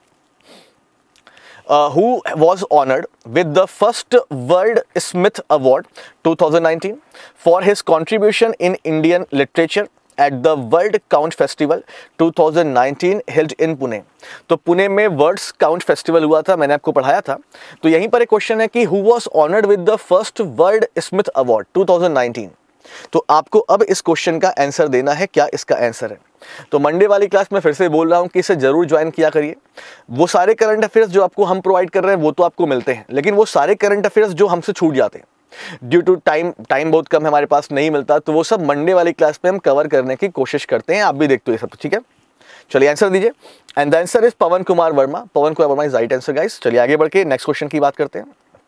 Uh, who was honored with the first World Smith Award two thousand nineteen for his contribution in Indian literature at the World Count Festival two thousand nineteen held in Pune? तो पुणे में वर्ड्स काउंट फेस्टिवल हुआ था, मैंने आपको पढ़ाया था। तो यहीं पर एक क्वेश्चन है कि who was honored with the first World Smith Award two thousand nineteen? तो आपको अब इस क्वेश्चन का आंसर देना है, क्या इसका आंसर है। तो मंडे वाली क्लास में फिर से बोल रहा हूं कि इसे जरूर ज्वाइन किया करिए। वो सारे करंट अफेयर्स जो आपको हम प्रोवाइड कर रहे हैं वो तो आपको मिलते हैं, लेकिन वो सारे करंट अफेयर्स जो हमसे छूट जाते हैं ड्यू टू टाइम, टाइम बहुत कम है हमारे पास, नहीं मिलता, तो वो सब मंडे वाली क्लास में हम कवर करने की कोशिश करते हैं। आप भी देखते हो ये सब, ठीक है। चलिए आंसर दीजिए। And the answer is Pawan Kumar Verma. Pawan Kumar Verma is right answer guys. चलिए आगे बढ़ के नेक्स्ट क्वेश्चन की बात करते हैं।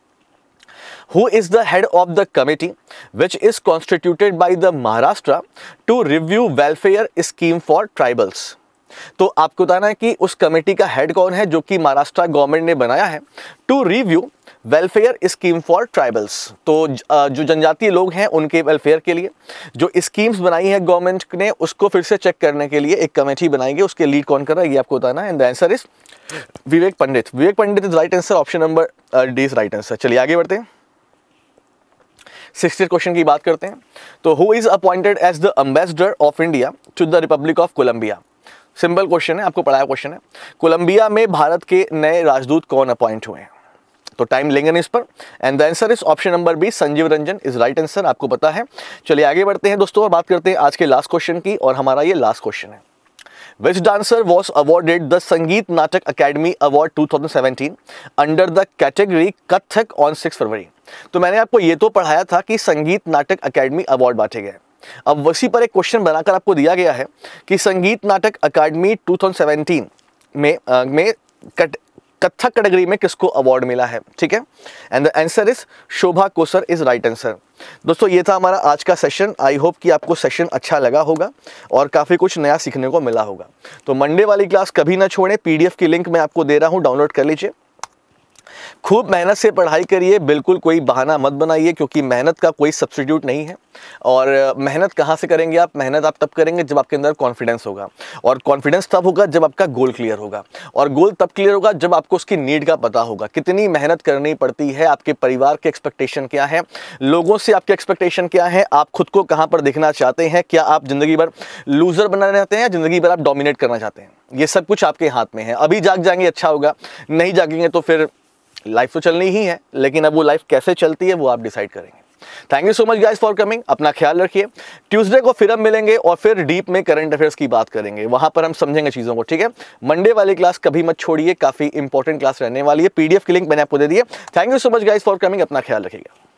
Who is the head of the committee which is constituted by the Maharashtra to review welfare scheme for tribals? तो आपको बताना है कि उस कमेटी का हेड कौन है जो कि महाराष्ट्र गवर्नमेंट ने बनाया है to review welfare scheme for tribals. तो जो जनजातीय लोग हैं उनके वेलफेयर के लिए जो स्कीम्स बनाई है गवर्नमेंट ने, उसको फिर से चेक करने के लिए एक कमेटी बनाई गई। उसके लीड कौन कर रहा है ये आपको बताना है। And the answer is Vivek Pandit. Vivek Pandit is right answer, option number D is right answer. चलिए आगे बढ़ते हैं, सिक्सटीथ क्वेश्चन की बात करते हैं। तो who is appointed as the ambassador of India to the republic of Colombia? Simple question है, आपको पढ़ाया क्वेश्चन है। कोलंबिया में भारत के नए राजदूत कौन अपॉइंट हुए हैं? तो टाइम लेंगे नहीं इस पर। And the answer is option number B, Sanjeev Ranjan is right answer, आपको पता है। चलिए आगे बढ़ते हैं दोस्तों और बात करते हैं आज के लास्ट क्वेश्चन की, और हमारा ये लास्ट क्वेश्चन है। Which dancer was awarded the Sangeet Natak academy award two thousand seventeen under the category Kathak on six February? तो मैंने आपको ये तो पढ़ाया था कि संगीत नाटक अकेडमी अवार्ड बांटे गए। अब उसी पर एक क्वेश्चन बनाकर आपको दिया गया है कि संगीत नाटक अकादमी टू थाउजेंड सेवेंटीन में आ, में कट कथक कैटेगरी में किसको अवार्ड मिला है, ठीक है। And the answer is Shobha Kosar is right answer. दोस्तों ये था हमारा आज का सेशन। आई होप कि आपको सेशन अच्छा लगा होगा और काफ़ी कुछ नया सीखने को मिला होगा। तो मंडे वाली क्लास कभी ना छोड़ें, पीडीएफ की लिंक मैं आपको दे रहा हूँ, डाउनलोड कर लीजिए। खूब मेहनत से पढ़ाई करिए, बिल्कुल कोई बहाना मत बनाइए, क्योंकि मेहनत का कोई सब्स्टिट्यूट नहीं है। और मेहनत कहाँ से करेंगे आप? मेहनत आप तब करेंगे जब आपके अंदर कॉन्फिडेंस होगा, और कॉन्फिडेंस तब होगा जब आपका गोल क्लियर होगा, और गोल तब क्लियर होगा जब आपको उसकी नीड का पता होगा। कितनी मेहनत करनी पड़ती है, आपके परिवार के एक्सपेक्टेशन क्या है, लोगों से आपके एक्सपेक्टेशन क्या है, आप खुद को कहाँ पर देखना चाहते हैं, क्या आप जिंदगी भर लूजर बनाना चाहते हैं या जिंदगी भर आप डोमिनेट करना चाहते हैं, ये सब कुछ आपके हाथ में है। अभी जाग जाएंगे अच्छा होगा, नहीं जागेंगे तो फिर लाइफ तो चलनी ही है, लेकिन अब वो लाइफ कैसे चलती है वो आप डिसाइड करेंगे। Thank you so much guys for coming. अपना ख्याल रखिए। ट्यूसडे को फिर हम मिलेंगे और फिर डीप में करंट अफेयर्स की बात करेंगे, वहां पर हम समझेंगे चीजों को, ठीक है। मंडे वाली क्लास कभी मत छोड़िए, काफी इंपॉर्टेंट क्लास रहने वाली है। पीडीएफ की लिंक मैंने आपको दे दी है। Thank you so much guys for coming. अपना ख्याल रखिएगा।